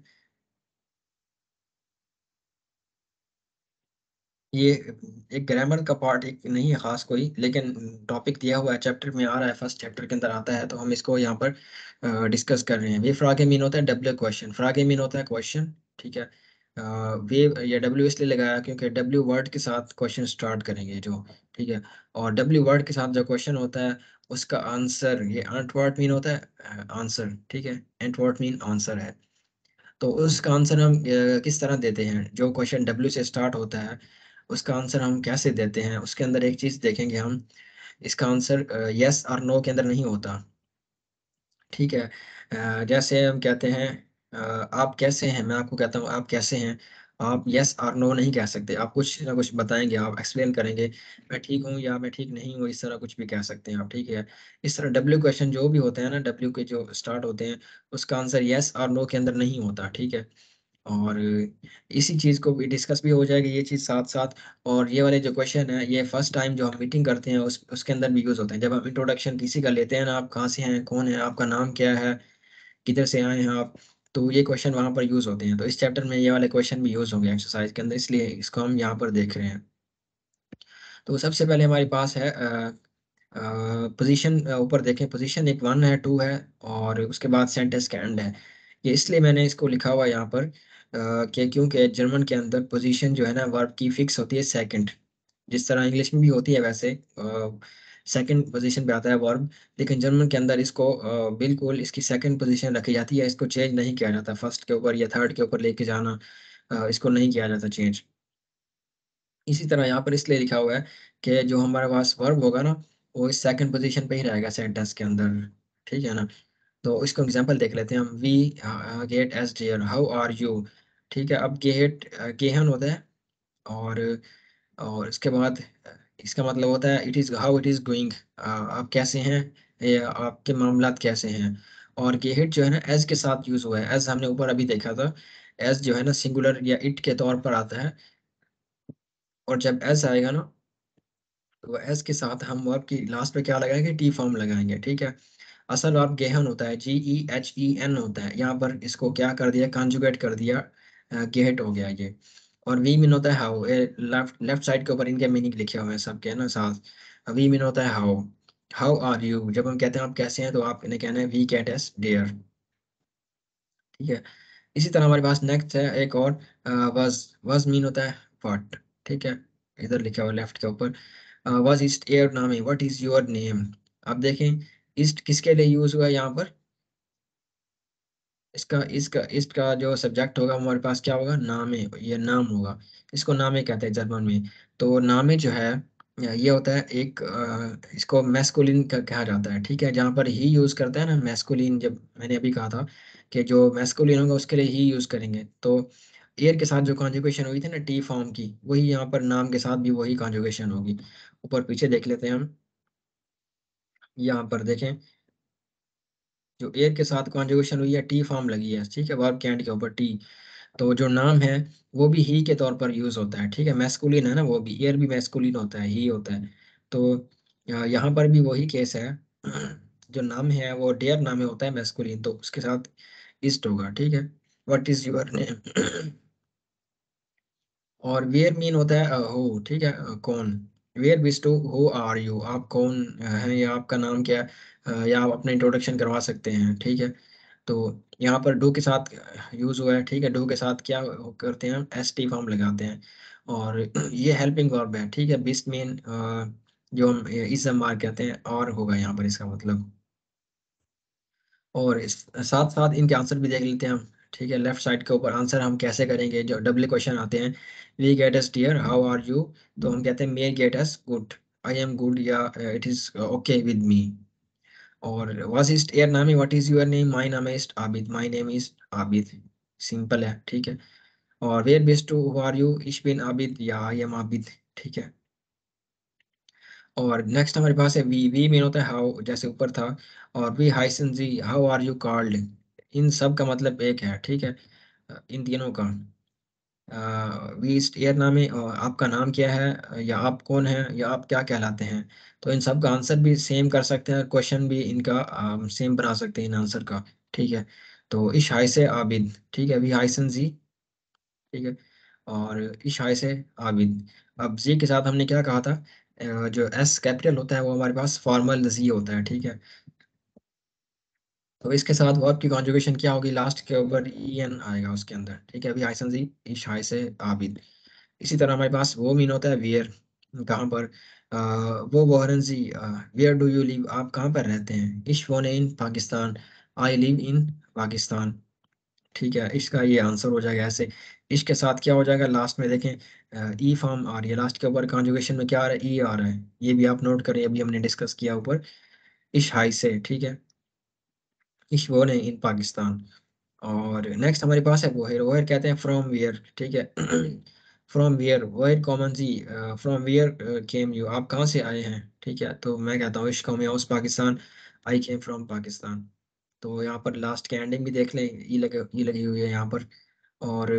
ये एक ग्रामर का पार्ट एक नहीं है खास कोई, लेकिन टॉपिक दिया हुआ है, चैप्टर में आ रहा है, फर्स्ट चैप्टर के अंदर आता है, तो हम इसको यहाँ पर डिस्कस कर रहे हैं। वे फ्रागे मीन होता है डब्ल्यू क्वेश्चन, फ्रागे मीन होता है क्वेश्चन, ठीक है। अ, वे ये डब्ल्यू इसलिए लगाया क्योंकि डब्ल्यू वर्ड के साथ क्वेश्चन स्टार्ट करेंगे जो, ठीक है। और डब्ल्यू वर्ड के साथ जो क्वेश्चन होता है उसका आंसर, ये एंट वर्ड मीन होता है आंसर, ठीक है, एंट वर्ड मीन आंसर है। तो उसका आंसर हम अ, किस तरह देते हैं, जो क्वेश्चन डब्ल्यू से स्टार्ट होता है उसका आंसर हम कैसे देते हैं, उसके अंदर एक चीज देखेंगे हम। इसका आंसर यस और नो के अंदर नहीं होता, ठीक है। अ, जैसे हम कहते हैं अ, आप कैसे हैं, मैं आपको कहता हूँ आप कैसे हैं, आप यस और नो नहीं कह सकते, आप कुछ ना कुछ बताएँगे, आप एक्सप्लेन करेंगे, मैं ठीक हूँ या मैं ठीक नहीं हूँ, इस तरह कुछ भी कह सकते हैं आप, ठीक है? इस तरह डब्ल्यू क्वेश्चन जो भी होते हैं ना, डब्ल्यू के जो स्टार्ट होते हैं, उसका आंसर यस और नो के अंदर नहीं होता, ठीक है? और इसी चीज़ को भी डिस्कस भी हो जाएगी ये चीज़ साथ-साथ, और ये वाले जो क्वेश्चन हैं, ये फर्स्ट टाइम जो हम मीटिंग करते हैं उस उसके अंदर भी यूज़ होते हैं। जब हम इंट्रोडक्शन किसी का लेते हैं ना, आप कहाँ से हैं, कौन है, आपका नाम क्या है, किधर से आए हैं आप? तो ये क्वेश्चन वहाँ पर यूज़ होते हैं। तो इस चैप्टर में ये वाले क्वेश्चन भी यूज़ होंगे एक्सरसाइज़ के अंदर, इसलिए इसको हम यहाँ पर देख रहे हैं। तो सबसे पहले हमारे पास है अ अ, पोज़ीशन, अ, ऊपर देखें, पोज़ीशन एक वन है, टू है और उसके बाद सेंटेंस का एंड है। ये इसलिए मैंने इसको लिखा हुआ है यहाँ पर, अ, कि क्योंकि जर्मन के अंदर पोज़ीशन जो है ना वर्ब की फ़िक्स होती है सेकंड। जिस तरह इंग्लिश में भी होती है वैसे, अ, सेकंड पोज़ीशन पे आता है वर्ब, लेकिन जर्मन के अंदर इसको अ, बिल्कुल इसकी सेकंड पोज़ीशन रखी जाती है, इसको चेंज नहीं किया जाता फर्स्ट के ऊपर या थर्ड के ऊपर लेके जाना, अ, इसको नहीं किया जाता चेंज। इसी तरह यहाँ पर इसलिए लिखा हुआ है कि जो हमारे पास वर्ब होगा ना, वो इस सेकंड पोज़ीशन पे ही रहेगा सेंटेंस के अंदर, ठीक है ना? तो इसको एग्ज़ाम्पल देख लेते हैं हम। वी अ, गेट एस डियर, हाउ आर यू? ठीक है, अब गेट अ, गेहन होता है, और और इसके बाद अ, इसका मतलब होता है it is how it is going, अ, आप कैसे हैं? या आपके मामलात कैसे हैं? और गेट जो है ना एज़ के साथ यूज़ हुआ है। एज़ हमने ऊपर अभी देखा था, एज़ जो है ना सिंगुलर या इट के तौर पर आता है, और जब एज़ आएगा ना, तो एज़ के साथ हम वर्ब की लास्ट पे क्या लगाएँगे? टी फॉर्म लगाएँगे, ठीक है? असल वर्ब गेहन होता है, जी ई एच ई एन होता है। यहाँ पर इसको क्या कर दिया? कॉन्जुगेट कर दिया, अ, गेट हो गया ये। और वी मीन होता है हाउ, ए लेफ्ट लेफ्ट साइड के ऊपर इनके मीनिंग लिखे हुए हैं सबके ना साथ। वी मीन होता है हाउ, हाउ आर यू? जब हम कहते हैं आप कैसे हैं, तो आपने कहना है वी गेट एस डियर, ठीक है? इसी तरह हमारे पास नेक्स्ट है एक और, अ, वाज़, वाज़ मीन होता है व्हाट, ठीक है? इधर लिखा हुआ है लेफ्ट के ऊपर। अ, वाज़ ईस्ट योर नाम है, व्हाट इज़ योर नेम? अब देखें, ईस्ट किसके लिए यूज़ हुआ है यहाँ पर? इसका इसका इसका जो सब्जेक्ट होगा हमारे पास क्या होगा? नामे, ये नाम होगा। इसको नामे कहते हैं जर्मन में। तो नामे जो है, अ, ये होता है एक, अ, इसको मैस्कुलिन क कहा जाता है, ठीक है? जहाँ पर ही यूज़ करते हैं ना मैस्कुलिन, जब मैंने अभी कहा था कि जो मैस्कुलिन होगा उसके लिए ही यूज़ करेंगे। तो एयर के साथ जो कॉन्जुगेशन हुई थी ना टी फॉर्म की, वही यहाँ पर नाम के साथ भी वही कॉन्जुगेशन होगी। ऊपर-पीछे देख लेते हैं हम। यहाँ पर देखें, जो एयर के साथ कॉन्जुगेशन हुई है, टी फॉर्म लगी है, ठीक है? वर्ब के एंड के ऊपर टी। तो जो नाम है, वो भी ही के तौर पर यूज़ होता है, ठीक है? मैस्कुलिन है ना वो भी, एयर भी मैस्कुलिन होता है, ही होता है। तो अ, यहाँ पर भी वही केस है। जो नाम है वो डियर नाम में होता है मैस्कुलिन, तो उसके साथ इस्ट होगा, ठीक है? What is your name? और वेयर मीन होता है अ, हो, ठीक है? अ, कौन? वेयर बिस टू हू आर यू? आप कौन अ, हैं, या आपका नाम क्या है? अ, या आप अपना इंट्रोडक्शन करवा सकते हैं, ठीक है? तो यहाँ पर डू के साथ यूज़ हुआ है, ठीक है? डू के साथ क्या अ, करते हैं हम? एसटी फॉर्म लगाते हैं, और ये हेल्पिंग वर्ब है, ठीक है? बिस्ट मीन, अ, जो हम ए इज़ मार कहते हैं, और होगा यहाँ पर इसका मतलब। और इस साथ-साथ इनके आंसर भी देख लेते हैं हम, ठीक है? लेफ्ट साइड के ऊपर आंसर हम कैसे करेंगे? जो डबल क्वेश्चन आते हैं, वी गेट अस डियर, हाउ आर यू? तो हम कहते हैं मे गेट अस गुड, आई एम गुड, या अ, it is okay with me. और व्हाट इज़ योर नाम? What is your name? My नाम is Abid, my name is Abid. Simple है, ठीक है? और वेयर बेस्ड टू हू आर यू? इश बिन आबिद, या आई एम आबिद, ठीक है? और नेक्स्ट हमारे पास है वी, वी मीन होता है हाउ, जैसे ऊपर था। और वी हाइसन जी, हाउ आर यू कॉल्ड? इन सब का मतलब एक है, ठीक है? अ, इन तीनों का। अ, वी इस एयर नाम है, अ, आपका नाम क्या है, अ, या आप कौन हैं, या आप क्या कहलाते हैं? तो इन सब का आंसर भी सेम कर सकते हैं, क्वेश्चन भी इनका अ, सेम बना सकते हैं इन आंसर का, ठीक है? तो इश हाय से आबिद, ठीक है? वी हाइसन जी, ठीक है? और इश हाय से आबिद। अब जी के साथ हमने क्या कहा था? अ, जो एस कैपिटल होता है वो हमारे पास फॉर्मल जी होता है, ठीक है? तो इसके साथ वर्ब की कॉन्जुगेशन क्या होगी? लास्ट के ऊपर ईएन आएगा उसके अंदर, ठीक है? वी हाइसन जी, इश हाय से आबिद। इसी तरह हमारे पास वो मीन होता है वियर, कहाँ पर? अ, वो वॉरेन जी, वेयर डू यू लिव? आप कहाँ पर रहते हैं? इश वोने इन Pakistan, I live in Pakistan, ठीक है? इसका ये आंसर हो जाएगा ऐसे। इश के साथ क्या हो जाएगा लास्ट में देखें, ई फॉर्म आ रही है लास्ट के ऊपर, कॉन्जुगेशन में क्या आ रहा है? ई आ रहा है। ये भी आप नोट करें, अभी हमने डिस्कस किया ऊपर, इश हाई से, ठीक है? इश वोने इन पाकिस्तान। और नेक्स्ट हमारे पास है वोहेर। वोहेर कहते हैं फ्रॉम वेयर, ठीक है। फ्रॉम वेयर, वोहेर कॉमन जी, फ्रॉम वेयर केम यू, आप कहाँ से आए हैं, ठीक है। तो मैं कहता हूँ इश्क में उस Pakistan, I came from Pakistan. तो यहाँ पर लास्ट के एंडिंग भी देख लें, ई लगे ई लगी हुई है यहाँ पर। और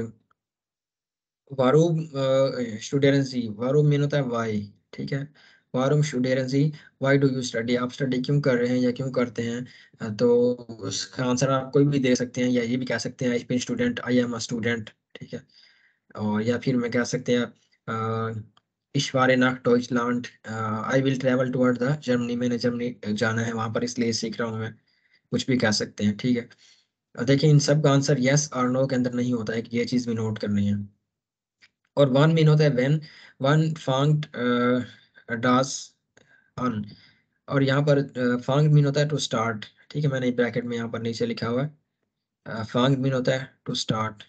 वारूम स्टूडेंसी, वारूम मीन होता है वाई, ठीक है। वारूम स्टूडेंसी, वाई डू यू स्टडी, आप स्टडी क्यों कर रहे हैं या क्यों करते हैं। अ, तो उसका आंसर आप कोई भी दे सकते हैं, या ये भी कह सकते हैं, I student, I am a student, ठीक है। और या फिर मैं कह सकते हैं इश वारे नाक डॉइचलैंड, I will travel toward the Germany, मैंने जर्मनी जाना है वहां पर इसलिए सीख रहा हूँ मैं, कुछ भी कह सकते हैं, ठीक है। और देखिए इन सब का आंसर यस और नो के अंदर नहीं होता है, कि ये चीज़ भी नोट करनी है। और वन मीन होता है व्हेन, वन फांग्ड डास अन। और यहाँ पर फांग मीन होता है टू स्टार्ट, ठीक है। मैंने ब्रैकेट में यहाँ पर नीचे लिखा हुआ है, फांग मीन होता है टू स्टार्ट।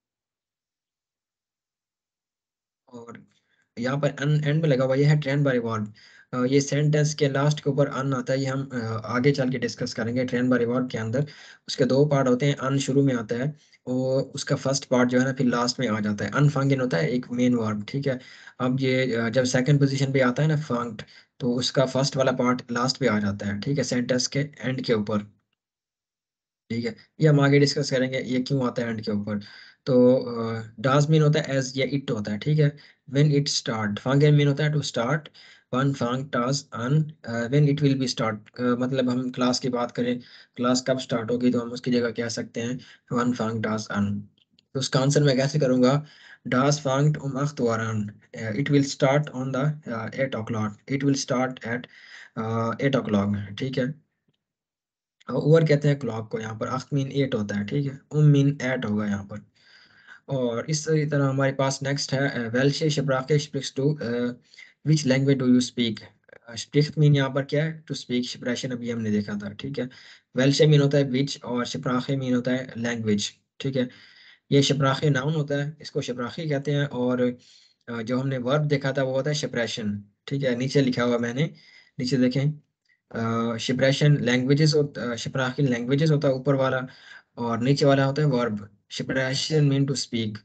और यहाँ पर अन एंड में लगा हुआ ये है ट्रेंड बाय रिवॉल्व, ये सेंटेंस के लास्ट के ऊपर अन आता है, ये हम अ, आगे चल के डिस्कस करेंगे। ट्रेंड बाय रिवॉल्व के अंदर उसके दो पार्ट होते हैं, अन शुरू में आता है, वो उसका फर्स्ट पार्ट जो है ना फिर लास्ट में आ जाता है। अनफांगिन होता है एक मेन वर्ब, ठीक है। अब ये अ, जब सेकंड पोजीशन पे आता है ना फांग्ड, तो उसका फर्स्ट वाला पार्ट लास्ट पे आ जाता है, ठीक है, सेंटेंस के एंड के ऊपर, ठीक है। ये हम आगे डिस्कस करेंगे ये क्यों आता है एंड के ऊपर। तो डांस मीन होता है एज या इट होता है, ठीक है। व्हेन इट स्टार्ट, फांग मीन होता है टू स्टार्ट, वन फांग टास अन, when it will be start, मतलब हम क्लास की बात करें, क्लास कब स्टार्ट होगी, तो हम उसकी जगह कह सकते हैं वन फांग टास अन। तो उसका आंसर मैं कैसे करूंगा, डास फांग um acht waran, it will start on the eight o'clock, it will start at eight o'clock, ठीक है। ओवर कहते हैं क्लॉक को, यहाँ पर अख्त मीन एट होता है, ठीक है, उम मीन एट होगा यहाँ पर। और इस तरह हमारे पास नेक्स्ट है वेल्शे शब्राके स्पीक्स टू, which language do you speak. Speak mean यहाँ पर क्या है, टू स्पीक, शिप्रेशन अभी हमने देखा था, ठीक है। वेल्शे मीन होता है विच, और शिप्राखे मीन होता है लैंग्वेज, ठीक है। ये शिप्राखे नाउन होता है, इसको शिप्राखे कहते हैं। और अ, जो हमने वर्ब देखा था वो होता है शिप्रेशन, ठीक है। नीचे लिखा हुआ मैंने, नीचे देखें, शिप्रेशन लैंग्वेजेस होता, शिप्राखी लैंग्वेजेस होता है ऊपर वाला, और नीचे वाला होता है वर्ब। शिप्रेशन मीन टू स्पीक,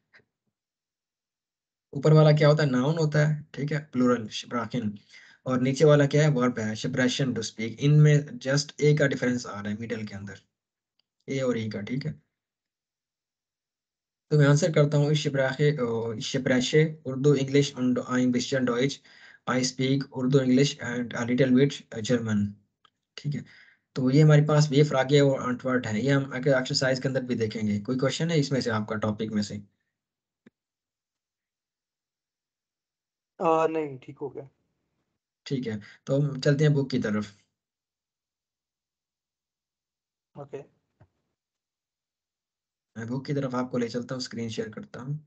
ऊपर वाला क्या होता है, नाउन होता है, ठीक है, प्लूरल शिप्राखिन। और नीचे वाला क्या है, वर्ब है, शिप्रेशन टू स्पीक। इनमें जस्ट ए का डिफरेंस आ रहा है मिडल के अंदर, ए और ई का, ठीक है। तो मैं आंसर करता हूँ शिप्राखे, शिप्रेशे Urdu English und ein bisschen Deutsch, I speak Urdu English and a little bit German, ठीक है। तो ये हमारे पास वे फ्रागे और अंटवर्ट है, ये हम अगर एक्सरसाइज के अंदर भी देखेंगे। कोई क्वेश्चन है इसमें से आपका टॉपिक में से, आ, नहीं, ठीक हो गया। ठीक है। तो हम चलते हैं बुक की तरफ। ओके। मैं बुक की तरफ आपको ले चलता हूँ, स्क्रीन शेयर करता हूँ।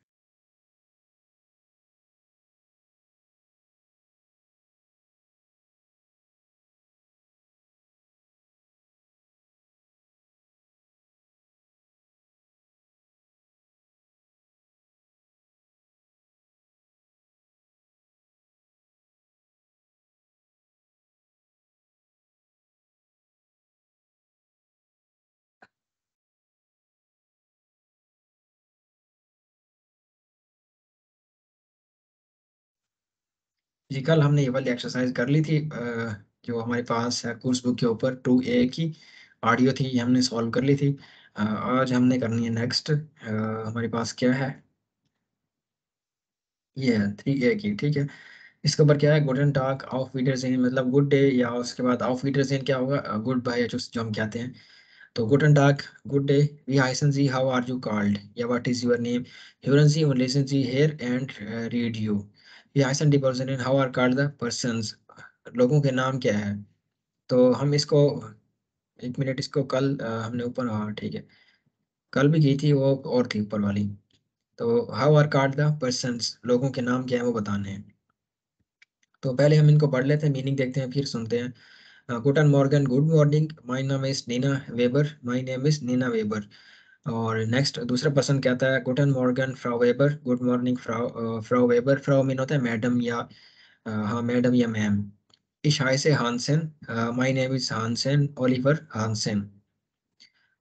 जी कल हमने ये वाली एक्सरसाइज कर ली थी, अ, जो हमारे पास है कोर्स बुक के ऊपर टू ए की ऑडियो थी, ये हमने सॉल्व कर ली थी। अ, आज हमने करनी है नेक्स्ट, हमारे पास क्या है, ये है थ्री ए की, ठीक है। इसके ऊपर क्या है, गुडन टाक ऑफ विडरजेन, मतलब गुड डे, या उसके बाद ऑफ विडरजेन क्या होगा, गुड बाय, जो जो हम कहते हैं। तो गुडन टाक, गुड डे, वी हाइसन जी, हाउ आर यू कॉल्ड, या व्हाट इज योर नेम, ह्यूरन जी और लिसन जी हेयर एंड रीड यू। वी हाइसन डी पर्सन and how are called the persons, लोगों के नाम क्या है। तो हम इसको, एक मिनट, इसको कल अ, हमने ऊपर, हाँ ठीक है, कल भी की थी वो, और थी ऊपर वाली। तो how are called the persons, लोगों के नाम क्या है वो बताने हैं। तो पहले हम इनको पढ़ लेते हैं, मीनिंग देखते हैं, फिर सुनते हैं। गुटन मॉर्गन, गुड मॉर्निंग, माय नाम is Nina Weber, my name is Nina Weber. और नेक्स्ट दूसरा पर्सन कहता है गुटन मॉर्गन फ्राउ वेबर, गुड मॉर्निंग फ्राउ फ्राउ वेबर। फ्राउ मीन होता है मैडम, या अ, हाँ मैडम या मैम। इश हाय से Hansen, my name is Hansen Oliver Hansen.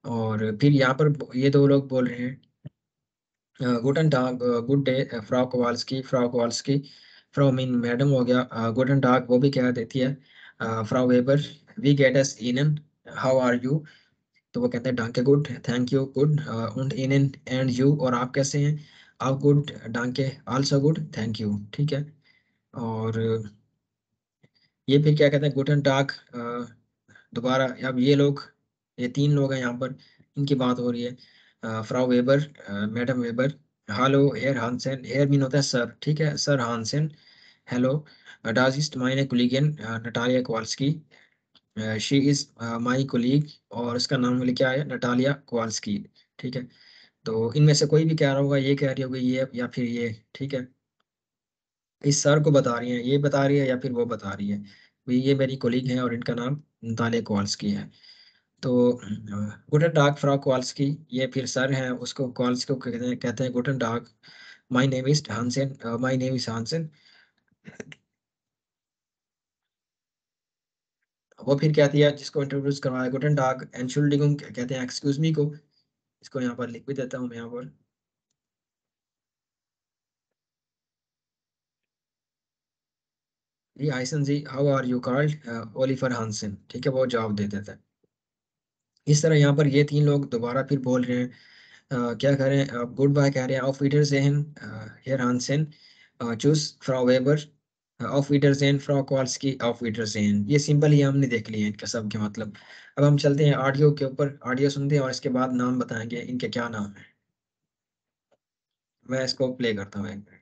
और फिर यहाँ पर ये दो लोग बोल रहे हैं गुडन टाग, गुड डे फ्रॉक कवाल्स्की, फ्रॉक कवाल्स्की। फ्रॉ मीन मैडम हो गया, गुडन टाग वो भी कह देती है फ्रॉ वेबर। वी गेट अस इनन, हाउ आर यू? तो वो कहते हैं डांके गुड, थैंक यू गुड, उंट इनन एंड यू, और आप कैसे हैं? आप गुड, डांके आल्सो गुड, थैंक यू, ठीक है। और ये फिर क्या कहते हैं गुटन टाग दोबारा। अब ये लोग, ये तीन लोग हैं यहाँ पर, इनकी बात हो रही है। फ्राउ वेबर, मैडम वेबर। हेलो हेयर हानसेन, हेयर मीन होता है सर, ठीक है, सर हानसेन। हेलो, डाज इस्ट माइने कुलीगन Natalia Kowalski, she is my colleague, और उसका नाम क्या है? नटालिया कवाल्स्की, ठीक है। तो इनमें से कोई भी कह रहा होगा, ये कह रही होगी ये या फिर ये, ठीक है। इस सर को बता रही है, ये बता रही है या फिर वो बता रही है, भाई ये मेरी कोलीग है और इनका नाम नतालिया कवाल्स्की है। तो गुटन डाग फ्रॉक कवाल्स्की, ये फिर सर हैं, उसको कवाल्स्की को कहते हैं कहते हैं गुटन डाग। My name is Hansen, my name is Hansen. वो फिर कहती है जिसको इंट्रोड्यूस करवाया, गुटन डाग एंशुल्डिगुंग, कहते हैं एक्सक्यूज मी को। इसको यहाँ पर लिख भी देता हूँ मैं यहाँ पर। जी हाइसन जी, हाउ आर यू कॉल्ड? ओलिफर हांसेन, ठीक है, वो जवाब दे देता है। इस तरह यहाँ पर ये तीन लोग दोबारा फिर बोल रहे हैं, अ, क्या करें? अब गुड बाय कह रहे हैं, auf Wiedersehen, हेयर हांसेन, चूज फ्रॉ वेबर, auf Wiedersehen फ्रॉ कॉल्स्की, auf Wiedersehen। ये सिंपल ही हमने देख लिए इनके सब के मतलब। अब हम चलते हैं ऑडियो के ऊपर, ऑडियो सुनते हैं और इसके बाद नाम बताएंगे इनके क्या नाम है। मैं इसको प्ले करता हूँ एक minute.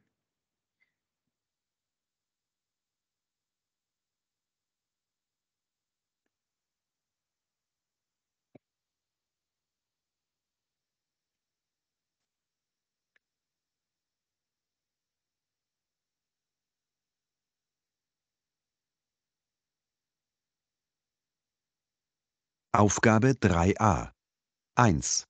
Aufgabe drei a. eins.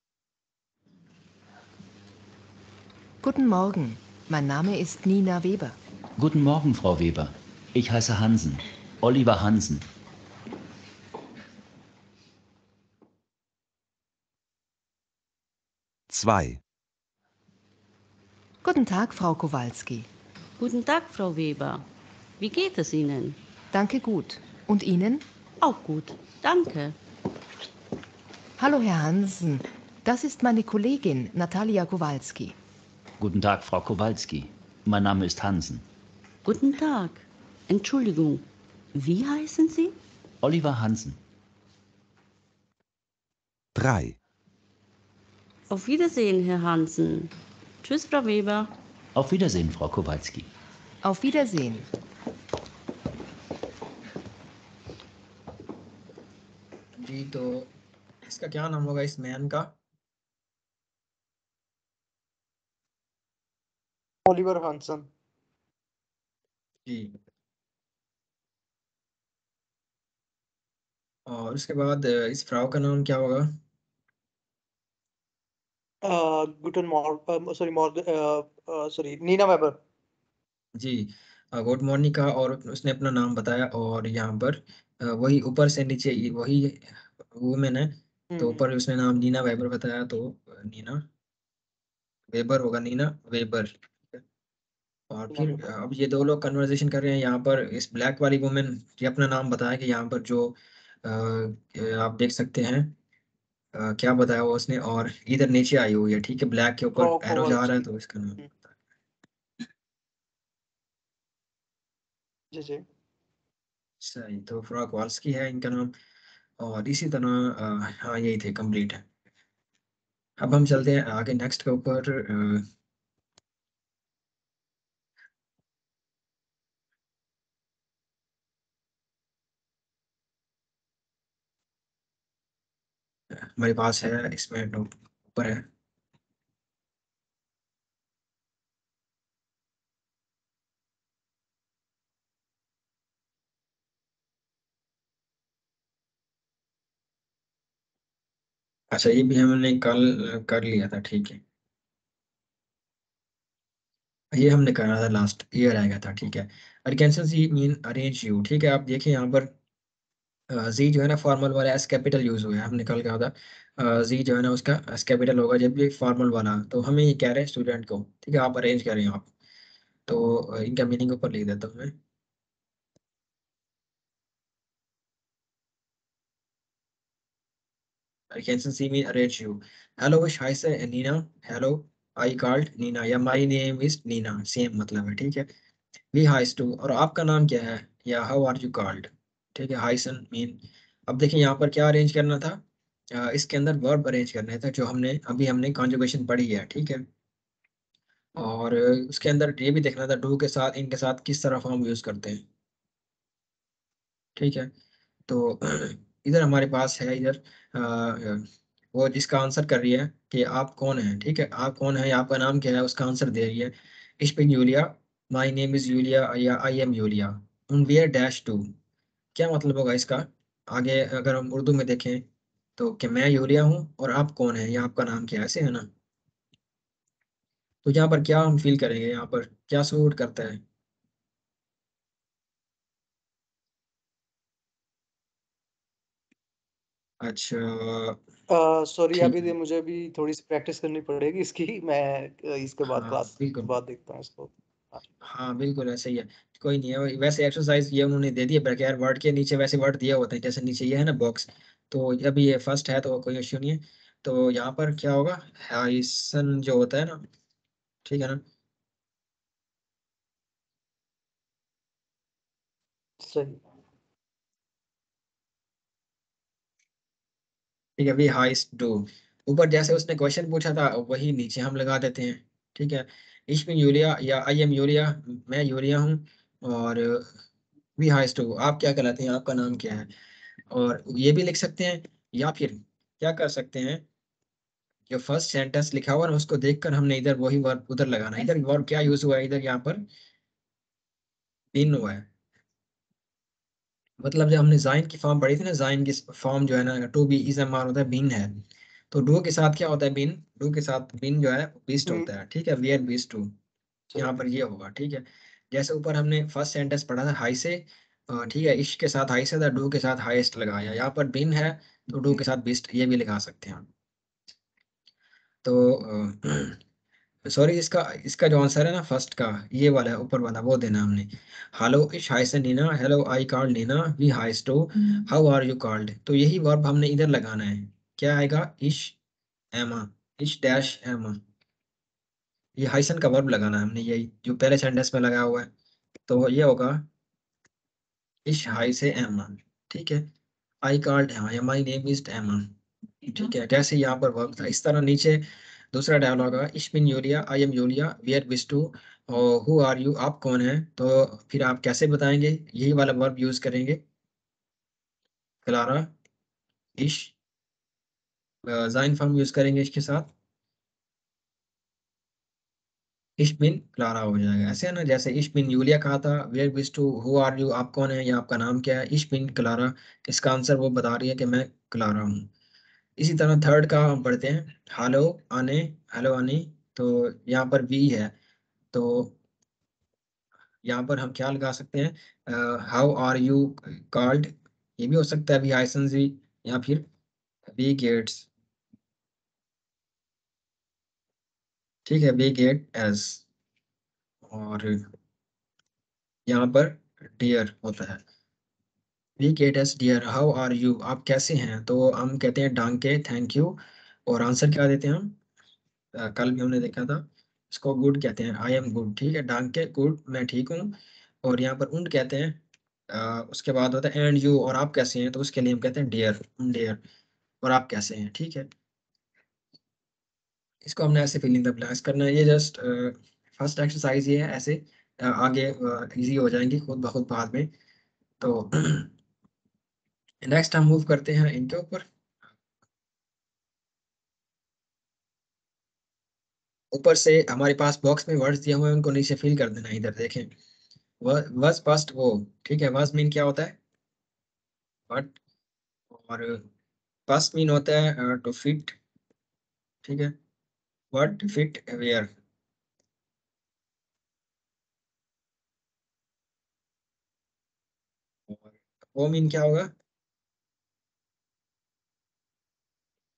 Guten Morgen, mein Name ist Nina Weber. Guten Morgen, Frau Weber. Ich heiße Hansen. Oliver Hansen. zwei. Guten Tag, Frau Kowalski. Guten Tag, Frau Weber. Wie geht es Ihnen? Danke gut. Und Ihnen? Auch gut, danke. Hallo, Herr Hansen. Das ist meine Kollegin Natalia Kowalski. Guten Tag, Frau Kowalski. Mein Name ist Hansen. Guten Tag. Entschuldigung, wie heißen Sie? Oliver Hansen. drei. Auf Wiedersehen, Herr Hansen. Tschüss, Frau Weber. Auf Wiedersehen, Frau Kowalski. Auf Wiedersehen. जी, तो इसका क्या नाम होगा इस man का? Oliver Hansen. जी। और उसके बाद अ, इस फ्राउ का नाम क्या होगा? गुटन मॉर्ग सॉरी मॉर्ग सॉरी नीना वेबर। जी, गुड मॉर्निंग का, और उसने अपना नाम बताया, और यहाँ पर अ, वही ऊपर से नीचे ये वही वुमेन है। तो हम्म। ऊपर उसने नाम नीना वेबर बताया, तो अ, नीना वेबर होगा, नीना वेबर। और नीना फिर अ, वेबर। अब ये दो लोग कन्वर्सेशन कर रहे हैं यहाँ पर। इस ब्लैक वाली वुमेन ये अपना नाम बताया कि यहाँ पर जो अ, अ, आप देख सकते हैं, अ, क्या बताया वो उसने, और इधर नीचे आई हुई है, ठीक है, ब्लैक के ऊपर फ्रॉ एरो जा रहा है, कोवाल्स्की। तो इसका नाम हम्म, बताया। जी जी। सही, तो फ्रॉक वाल्स्की है इनका नाम। और इसी तरह अ, हाँ यही थे, कंप्लीट है। अब हम चलते हैं आगे नेक्स्ट के ऊपर। अ, हमारे पास है, इसमें नोट ऊपर है। अच्छा, ये भी हमने कल कर लिया था, ठीक है। ये हमने करा था लास्ट ईयर, आएगा था, ठीक है। अरकेंसन सी मीन अरेंज यू, ठीक है, आप देखिए यहाँ पर जी जो है ना फॉर्मल वाला एस कैपिटल यूज हुआ है, हमने कल कहा था जी जो है ना उसका एस कैपिटल होगा जब भी फॉर्मल वाला, तो हमें ये कह रहे हैं स्टूडेंट को, ठीक है आप अरेंज करें आप। तो अ, इनका मीनिंग ऊपर लिख देता हूँ मैं। I can see me arrange you. Hello wish hi से Nina, hello I called Nina या my name is Nina, same मतलब है, ठीक है। वी हाइस टू, और आपका नाम क्या है या हाउ आर यू कॉल्ड, ठीक है हाइसन मीन। अब देखिए यहाँ पर क्या अरेंज करना था, अ, इसके अंदर वर्ब अरेंज करने थे जो हमने अभी हमने कॉन्जुगेशन पढ़ी है, ठीक है। और अ, उसके अंदर ये भी देखना था डू के साथ इनके साथ किस तरह फॉर्म यूज करते हैं, ठीक है। तो इधर हमारे पास है इधर अ, वो जिसका आंसर कर रही है कि आप कौन हैं, ठीक है आप कौन है, आपका नाम क्या है, उसका आंसर दे रही है। इश बिन Julia, my name is Julia या आई एम यूलिया, उन वेयर डैश टू। क्या मतलब होगा इसका, आगे अगर हम उर्दू में देखें तो कि मैं यूलिया हूँ और आप कौन है या आपका नाम क्या है, ऐसे है ना। तो यहाँ पर क्या हम फील करेंगे, यहाँ पर क्या सूट करता है। अच्छा सॉरी, ठीक अभी है। दे मुझे भी थोड़ी सी प्रैक्टिस करनी पड़ेगी इसकी। मैं अ, इसके बाद हाँ क्लास के बिल्कुल, बाद देखता हूँ इसको। हाँ, हाँ बिल्कुल ऐसे ही है। कोई नहीं है, वैसे एक्सरसाइज ये उन्होंने दे दिए बगैर वर्ड के, नीचे वैसे वर्ड दिए होते हैं जैसे नीचे ये है ना बॉक्स। तो अभी ये फर्स्ट है तो कोई इश्यू नहीं है। तो यहाँ पर क्या होगा, हाइसन जो होता है ना, ठीक है ना। सही। ठीक है, वी हाइस डू, ऊपर जैसे उसने क्वेश्चन पूछा था वही नीचे हम लगा देते हैं, ठीक है। इश्म यूलिया या आई एम यूलिया, मैं यूलिया हूँ। और वी हाइस डू, आप क्या कहलाते हैं, आपका नाम क्या है। और ये भी लिख सकते हैं, या फिर क्या कर सकते हैं, जो फर्स्ट सेंटेंस लिखा हुआ है ना उसको देखकर हमने इधर वही वर्ब उधर लगाना है। इधर वर्ब क्या यूज हुआ है, इधर यहाँ पर बीन हुआ है। मतलब जब हमने जाइन की फॉर्म पढ़ी थी ना, जाइन की फॉर्म जो है ना to be is am are होता है, बीन है। तो डू के साथ क्या होता है, बीन, डू के साथ बीन जो है बीस्ट हम्म, होता है, ठीक है, वियर बीस्ट टू। सही। यहाँ पर ये होगा, ठीक है। जैसे ऊपर हमने फर्स्ट सेंटेंस पढ़ा था हाई से, अ, ठीक है, इश्क के साथ हाई से था, डू के साथ हाईएस्ट लगाया, यहाँ पर बिन है तो डू के साथ बीस्ट ये भी लगा सकते हैं हम। तो सॉरी इसका इसका जो आंसर है ना फर्स्ट का, ये वाला है ऊपर वाला, वो देना हमने। हेलो इश हाय से Nina, hello I called Nina, वी हाइस टू, हाउ आर यू कॉल्ड। तो यही वर्ब हमने इधर लगाना है। क्या आएगा, इश एमा, इश डैश एमा, ये हाइसन का वर्ब लगाना है हमने, यही जो पहले सेंटेंस में लगा हुआ है। तो ये होगा इश हाई से एमा, ठीक है। आई कॉल्ड एमा या माई नेम इज एमा, ठीक है। कैसे यहाँ पर वर्ब था इस तरह नीचे। दूसरा डायलॉग है, इश बिन यूलिया, आई एम यूलिया, वेयर बिस टू, हु आर यू, आप कौन है। तो फिर आप कैसे बताएंगे, यही वाला वर्ब यूज करेंगे, क्लारा इश, जाइन फॉर्म यूज करेंगे इसके साथ, इश बिन क्लारा हो जाएगा, ऐसे है ना। जैसे इश बिन यूलिया कहा था, वेयर बिस टू, हु आर यू, आप कौन है या आपका नाम क्या है, इश बिन क्लारा, इसका आंसर वो बता रही है कि मैं क्लारा हूँ। इसी तरह थर्ड का हम पढ़ते हैं, हेलो आने, हेलो आनी। तो यहाँ पर वी है, तो यहाँ पर हम क्या लगा सकते हैं, हाउ आर यू कॉल्ड, ये भी हो सकता है वी हाइसन जी, या फिर वी गेट्स, ठीक है, वी गेट एस। और यहाँ पर डियर होता है, वी गेट एस डियर, हाउ आर यू, आप कैसे हैं। तो हम कहते हैं डांके थैंक यू। और आंसर क्या देते हैं हम, अ, कल भी हमने देखा था, इसको गुड कहते हैं, आई एम गुड, ठीक है, डांके गुड मैं ठीक हूँ। और यहाँ पर उंड कहते हैं, अ, उसके बाद होता है एंड यू, और आप कैसे हैं, तो उसके लिए हम कहते हैं डियर, डियर, और आप कैसे हैं, ठीक है। इसको हमने ऐसे फिलिंग द ब्लैंक्स करना है, ये जस्ट फर्स्ट एक्सरसाइज ये है ऐसे, अ, आगे इजी हो जाएंगी खुद ब खुद बाद में। तो नेक्स्ट हम मूव करते हैं इनके ऊपर। ऊपर से हमारे पास बॉक्स में वर्ड्स दिए हुए हैं, उनको नीचे फिल कर देना, इधर देखें। वॉज फर्स्ट वो, ठीक है, वॉज मीन क्या होता है, बट। और फर्स्ट मीन होता है टू फिट, ठीक है, व्हाट फिट वेयर। और वो मीन क्या होगा,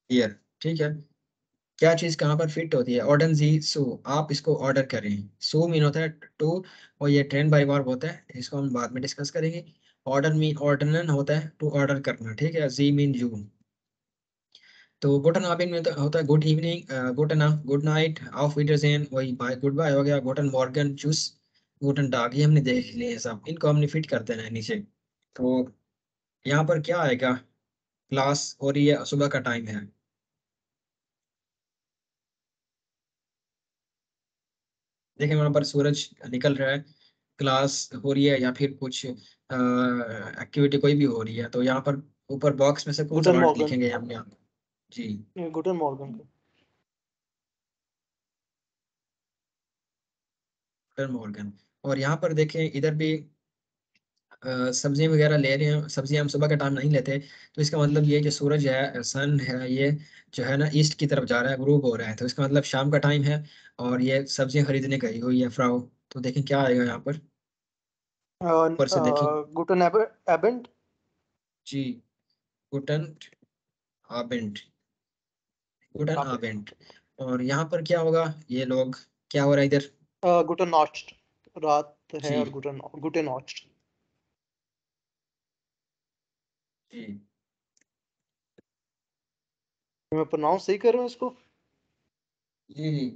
हियर, ठीक है। क्या चीज़ कहाँ पर फिट होती है? ऑर्डन जी सो, आप इसको ऑर्डर करें। सो मीन होता है टू, और ये ट्रेंड बाय वर्ब होता है, इसको हम बाद में डिस्कस करेंगे। ऑर्डर मीन ऑर्डनन होता है टू ऑर्डर करना, ठीक है। जी मीन यू। तो गुटन आबिन में तो होता है गुड इवनिंग, गुटन गुड नाइट, ऑफ विडरजेन वही बाय गुड बाय हो गया, गुटन मॉर्गन चूस, गुटन डाग, ये हमने देख लिए हैं सब, इनको हमने फिट कर देना है नीचे। तो यहाँ पर क्या आएगा? क्लास हो रही है, सुबह का टाइम है। देखें वहां पर सूरज निकल रहा है, क्लास हो रही है, या फिर कुछ एक्टिविटी कोई भी हो रही है। तो यहाँ पर ऊपर बॉक्स में से कौन सा गुटन वर्ड मॉर्गन, लिखेंगे हम यहाँ? जी, गुटन मॉर्गन को। मॉर्गन। और यहाँ पर देखें इधर भी सब्जियां वगैरह ले रहे हैं, सब्जियां हम सुबह का टाइम नहीं लेते, तो इसका मतलब ये है कि सूरज है, सन है, ये जो है ना ईस्ट की तरफ जा रहा है, ग्रूव हो रहा है, तो इसका मतलब शाम का टाइम है, और ये सब्जियां खरीदने गई हुई है फ्राउ। तो देखें क्या आएगा यहाँ पर, ऊपर से देखें। गुटन एबेंट, जी, गुटन आबेंट, गुटन एबेंट, आबेंट। और यहाँ पर क्या होगा? ये लोग, क्या हो रहा है इधर? गुटन नॉच्ट, रात है, और जी गुटन गुटन नॉच्ट। जी मैं प्रोनाउंस सही कर रहा हूँ इसको? जी जी,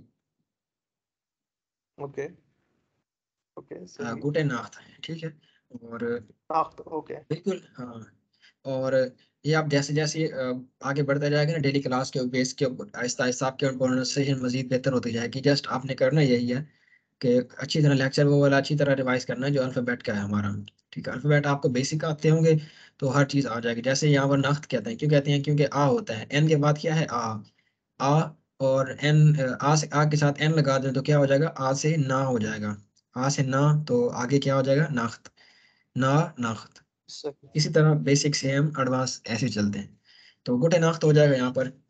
ओके, ओके, सही। गुटेन नाथ है, ठीक है। और नाख्त, ओके। बिल्कुल हाँ। और ये आप जैसे जैसे अ, आगे बढ़ता जाएगा ना डेली क्लास के बेस के ऊपर, आहिस्ता आहिस्ता आपकी प्रोनाउंसिएशन मजीद बेहतर होती जाएगी। जस्ट आपने करना यही है कि अच्छी तरह लेक्चर वो वाला अच्छी तरह रिवाइज करना है जो अल्फ़ाबेट का है हमारा। ठीक है, अल्फ़ाबेट आपको बेसिक आते होंगे तो हर चीज़ आ जाएगी। जैसे यहाँ पर नख्त कहते हैं, क्यों कहते हैं? क्योंकि आ होता है, एन के बाद क्या है? आ। आ, और एन, आ से आ के साथ एन लगा दें तो क्या हो जाएगा? आ से ना हो जाएगा। आ से ना, तो आगे क्या हो जाएगा? नाख्त, ना, नाख्त। सही, इसी तरह बेसिक से हम एडवांस ऐसे चलते हैं। तो गुड नाख्त हो जाएगा यहाँ पर।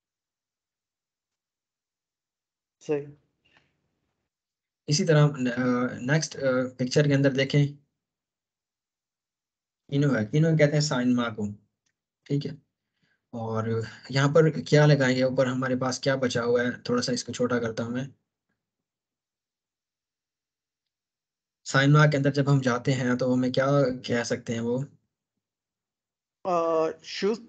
सही। इसी तरह नेक्स्ट पिक्चर के अंदर देखें, किनो है, किनो कहते हैं साइन मार्क को, ठीक है। और यहाँ पर क्या लगाएंगे? ऊपर हमारे पास क्या बचा हुआ है? थोड़ा सा इसको छोटा करता हूँ मैं। साइन मार्क के अंदर जब हम जाते हैं तो हमें क्या कह सकते हैं वो? शूज,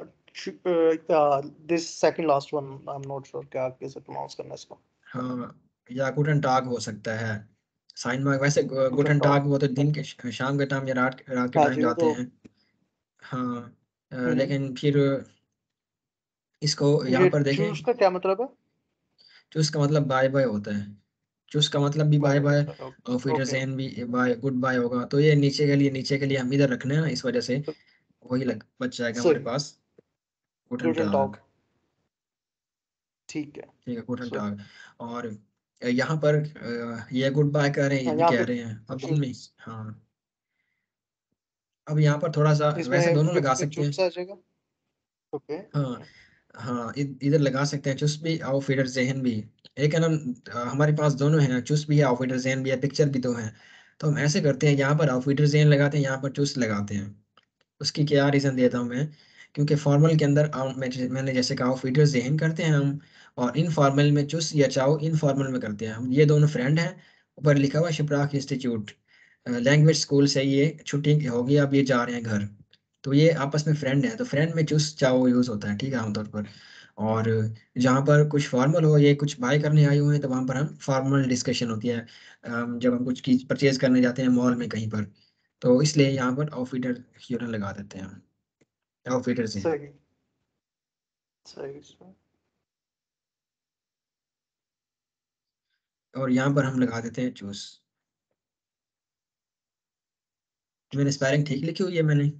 this second last one, I am not sure क्या कैसे प्रोनाउंस करना है इसको। हाँ, या गुटन टाग हो सकता है। साइन मार्क वैसे गुटन गुटन टाग टॉक। वो तो दिन के शाम के टाइम या रात रात के हाँ टाइम जी, वो जाते तो। हैं। हाँ, अ, हम्म, लेकिन फिर इसको यहाँ ये पर देखें, चूज का क्या मतलब है? चूस का मतलब बाय बाय होता है। चूस का मतलब भी बाय बाय बाय बाय, होता है, और फिर ओके। जैन भी बाय गुड बाय होगा। तो ये नीचे के लिए, नीचे के लिए हम इधर रखने हैं ना, इस वजह से वही लग बच जाएगा हमारे सही, पास, गुटन गुटन टाग। टॉक, ठीक है। ठीक है, गुटन सही। टाग। और यहाँ पर अ, ये गुड बाय कह रहे हैं, ये हाँ, भी यहाँ कह पे रहे हैं, अब चूज, इनमें हाँ। अब यहाँ पर थोड़ा सा वैसे दोनों लगा इसमें सकते हैं। चूज आ जाएगा, ओके। हाँ हाँ, इ- इधर लगा सकते हैं चुस भी और फीडर जहन भी। एक है ना, अ, हमारे पास दोनों हैं, चुस भी है और फीडर जहन भी है, पिक्चर भी दो हैं। तो हम ऐसे करते हैं, यहाँ पर और फीडर जहन लगाते हैं, यहाँ पर चुस लगाते हैं। उसकी क्या रीज़न देता हूँ मैं, क्योंकि फॉर्मल के अंदर आउट में जैसे- मैंने जैसे कहा फीडर जहन करते हैं हम, और इनफॉर्मल में चुस या चाओ इनफॉर्मल में करते हैं हम। ये दोनों फ्रेंड हैं, ऊपर लिखा हुआ शिप्राक इंस्टीट्यूट लैंग्वेज स्कूल से ये छुट्टी होगी, अब ये जा रहे हैं घर। तो ये आपस में फ्रेंड है, तो फ्रेंड में चूस चाहो यूज होता है, ठीक है, आमतौर पर। और जहाँ पर कुछ फॉर्मल हो, ये कुछ बाय करने आए हुए हैं, तो वहाँ पर हम फॉर्मल डिस्कशन होती है। अम, जब हम कुछ चीज परचेज करने जाते हैं मॉल में कहीं पर, तो इसलिए यहाँ पर ऑफिडर ह्यूरन लगा देते हैं हम, ऑफिडर से। सही, सही, सही। और यहाँ पर हम लगा देते हैं चूस। मैंने स्पेलिंग ठीक लिखी हुई है मैंने?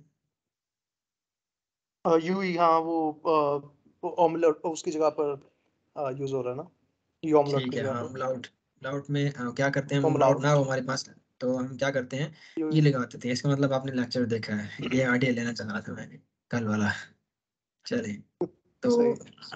यू ही, हाँ, वो ऑमलेट उसकी जगह पर यूज हो रहा है ना, ये ऑमलेट ठीक की है जगह हाँ, पर। umlaut, umlaut में अ, क्या करते हैं? हम umlaut ना ऑमलाउट, हो हमारे पास, तो हम क्या करते हैं? यू ये ही। लगा देते हैं। इसका मतलब आपने लेक्चर देखा है, ये आइडिया लेना चाह रहा था मैंने, कल वाला। चलिए, तो सही।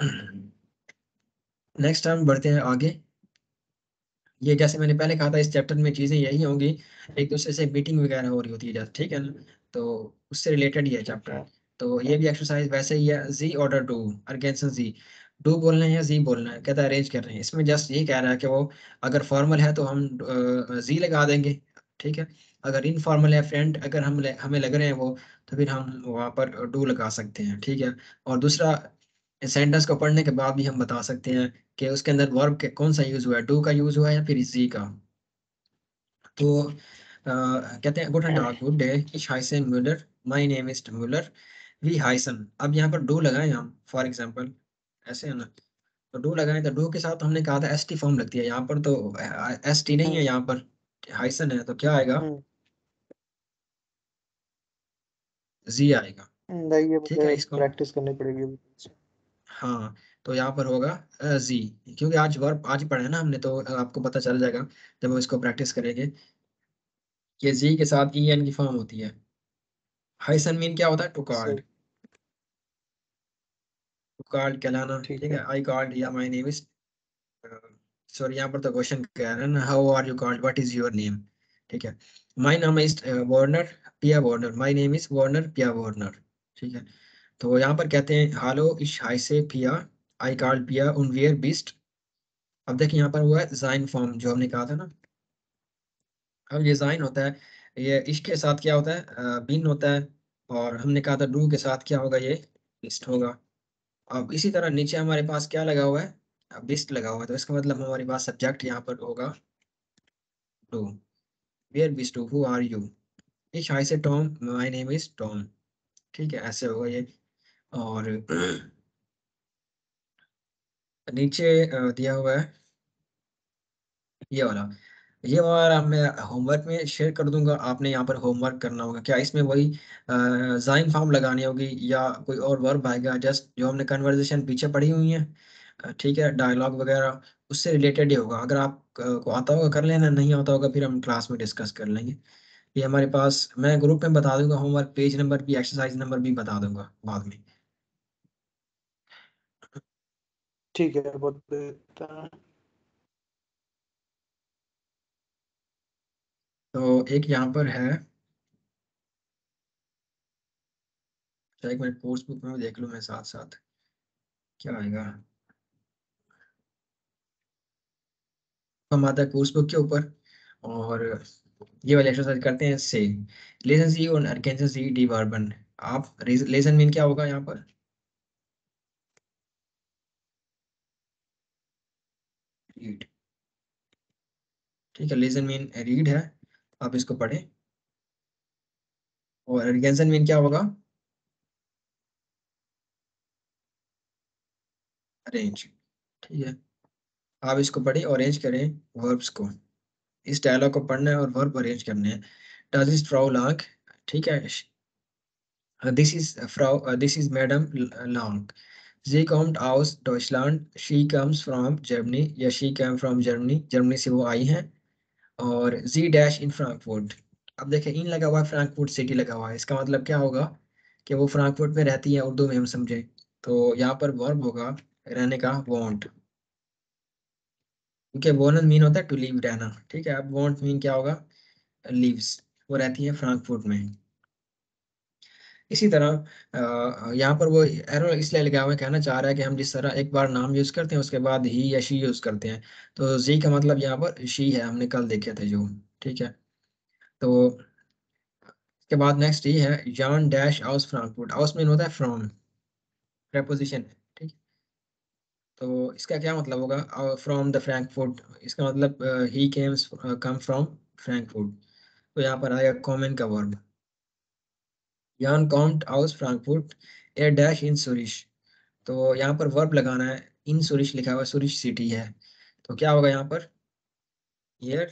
नेक्स्ट हम बढ़ते हैं आगे। ये जैसे मैंने पहले कहा था, इस चैप्टर में चीजें यही होंगी, एक दूसरे से मीटिंग वगैरह हो रही होती है जैसे, ठीक है ना, तो उससे रिलेटेड ही है ठीक है। चैप्टर। तो ये भी एक्सरसाइज वैसे ही है, जी ऑर्डर डू अगेंस्ट जी, डू बोलना है या जी बोलना है, कहता है अरेंज कर रहे हैं। इसमें जस्ट ये कह रहा है कि वो अगर फॉर्मल है तो हम जी लगा देंगे, ठीक है। अगर इनफॉर्मल है फ्रेंड, अगर हम ले- हमें लग रहे हैं वो, तो फिर हम वहाँ पर डू लगा सकते हैं, ठीक है। और दूसरा, सेंटेंस को पढ़ने के बाद भी हम बता सकते हैं कि उसके अंदर वर्ब के कौन सा यूज हुआ है, डू का यूज हुआ है या फिर जी का। तो अ, कहते हैं गुड एंड good day, ich heiße Müller, my name is Müller, वी हाइसन। अब यहाँ पर डू लगाएं हम, फॉर एग्जांपल ऐसे है ना, तो डू लगाएं तो डू के साथ हमने कहा था एस टी फॉर्म लगती है, यहाँ पर तो एस टी नहीं है, हम्म यहाँ पर हाइसन है, तो क्या आएगा, हम्म जी आएगा, हम्म, नहीं ये ठीक है। मुझे इसको प्रैक्टिस करनी पड़ेगी अभी। हाँ, तो यहाँ पर होगा जी, क्योंकि आज वर्ब आज ही पढ़ा है ना हमने, तो आपको पता चल जाएगा जब हम इसको प्रैक्टिस करेंगे कि जी के साथ ई एन की फॉर्म होती है। हाइसन मीन क्या होता है, टू सही। कॉल्ड, टू कॉल्ड कहलाना, ठीक ठीक है। है। आई कॉल्ड या माई नेम इज, सॉरी यहाँ पर तो क्वेश्चन कह रहे हैं ना, how are you called, what is your name, ठीक है। माई नाम is Warner Pia Warner, my name is Warner Pia Warner, ठीक है। तो यहाँ पर कहते हैं हालो इश हाइसे पिया, आई कॉल्ड पिया उन वियर बिस्ट। अब देखिए यहाँ पर हुआ है जाइन फॉर्म जो हमने कहा था ना, अब ये जाइन होता है, ये इश के साथ क्या होता है, बिन होता है, और हमने कहा था डू के साथ क्या होगा, ये बिस्ट होगा। अब इसी तरह नीचे हमारे पास क्या लगा हुआ है, बिस्ट लगा हुआ है, तो इसका मतलब हमारे पास सब्जेक्ट यहाँ पर होगा टू, वेयर बिस्ट टू, हु आर यू, इश हाई से Tom, my name is Tom, ठीक है, ऐसे होगा ये। और नीचे अ, दिया हुआ है ये वाला, ये वाला मैं होमवर्क में शेयर कर दूंगा, आपने यहाँ पर होमवर्क करना होगा। क्या इसमें वही जाइन फॉर्म लगानी होगी या कोई और वर्ब आएगा, जस्ट जो हमने कन्वर्सेशन पीछे पढ़ी हुई है, अ, ठीक है, डायलॉग वगैरह उससे रिलेटेड ही होगा। अगर आप अ, को आता होगा कर लेना, नहीं आता होगा फिर हम क्लास में डिस्कस कर लेंगे। ये हमारे पास, मैं ग्रुप में बता दूंगा, होमवर्क पेज नंबर भी एक्सरसाइज नंबर भी बता दूंगा बाद में। ठीक है, बहुत बेहतर। तो एक यहाँ पर है, तो एक मिनट कोर्स बुक में देख लूँ मैं साथ साथ क्या आएगा। हम आता है कोर्स बुक के ऊपर, और ये वाली एक्सरसाइज करते हैं से, लेसन सी और अर्केंसन सी डी वर्बन। आप लेसन मीन क्या होगा यहाँ पर, रीड, ठीक है, लेसन मीन रीड है, आप इसको पढ़ें। और अर्केंसन मीन क्या होगा, अरेंज, ठीक है। आप इसको पढ़ें और अरेंज करें वर्ब्स को, इस डायलॉग को पढ़ना है और वर्ब अरेंज करने हैं। डज इज फ्राउ लांग, ठीक है, दिस इज फ्राउ, this is madam Lang, Sie kommt aus Deutschland, she comes from Germany, या she came from Germany, Germany से वो आई हैं। और जी डैश इन फ्रैंकफर्ट, अब देखें इन लगा हुआ है, फ्रैंकफर्ट सिटी लगा हुआ है, इसका मतलब क्या होगा कि वो फ्रैंकफर्ट में रहती है, उर्दू में हम समझे। तो यहाँ पर वर्ब होगा रहने का वांट, क्योंकि वॉन्ट मीन होता है टू लीव, रहना, ठीक है। अब वांट मीन क्या होगा, लीव्स, वो रहती है फ्रैंकफर्ट में। इसी तरह अ, यहाँ पर वो एरो इसलिए लगा हुआ है, कहना चाह रहा है कि हम जिस तरह एक बार नाम यूज करते हैं उसके बाद ही या शी यूज करते हैं, तो जी का मतलब यहाँ पर शी है, हमने कल देखे थे जो, ठीक है। तो इसके बाद नेक्स्ट ये है, जॉन डैश आउस फ्रैंकफर्ट, आउस मीन होता है फ्रॉम, प्रेपोजिशन है, ठीक है। तो इसका क्या मतलब होगा, फ्रॉम द फ्रैंकफर्ट, इसका मतलब he comes come from Frankfurt, तो यहाँ पर आएगा कॉमन का वर्ब। जॉन कॉम्ट आउस फ्रैंकफर्ट ए डैश इन सूरिश, तो यहाँ पर वर्ब लगाना है, इन सुरिश लिखा हुआ है, सुरिश सिटी है, तो क्या होगा यहाँ पर, हियर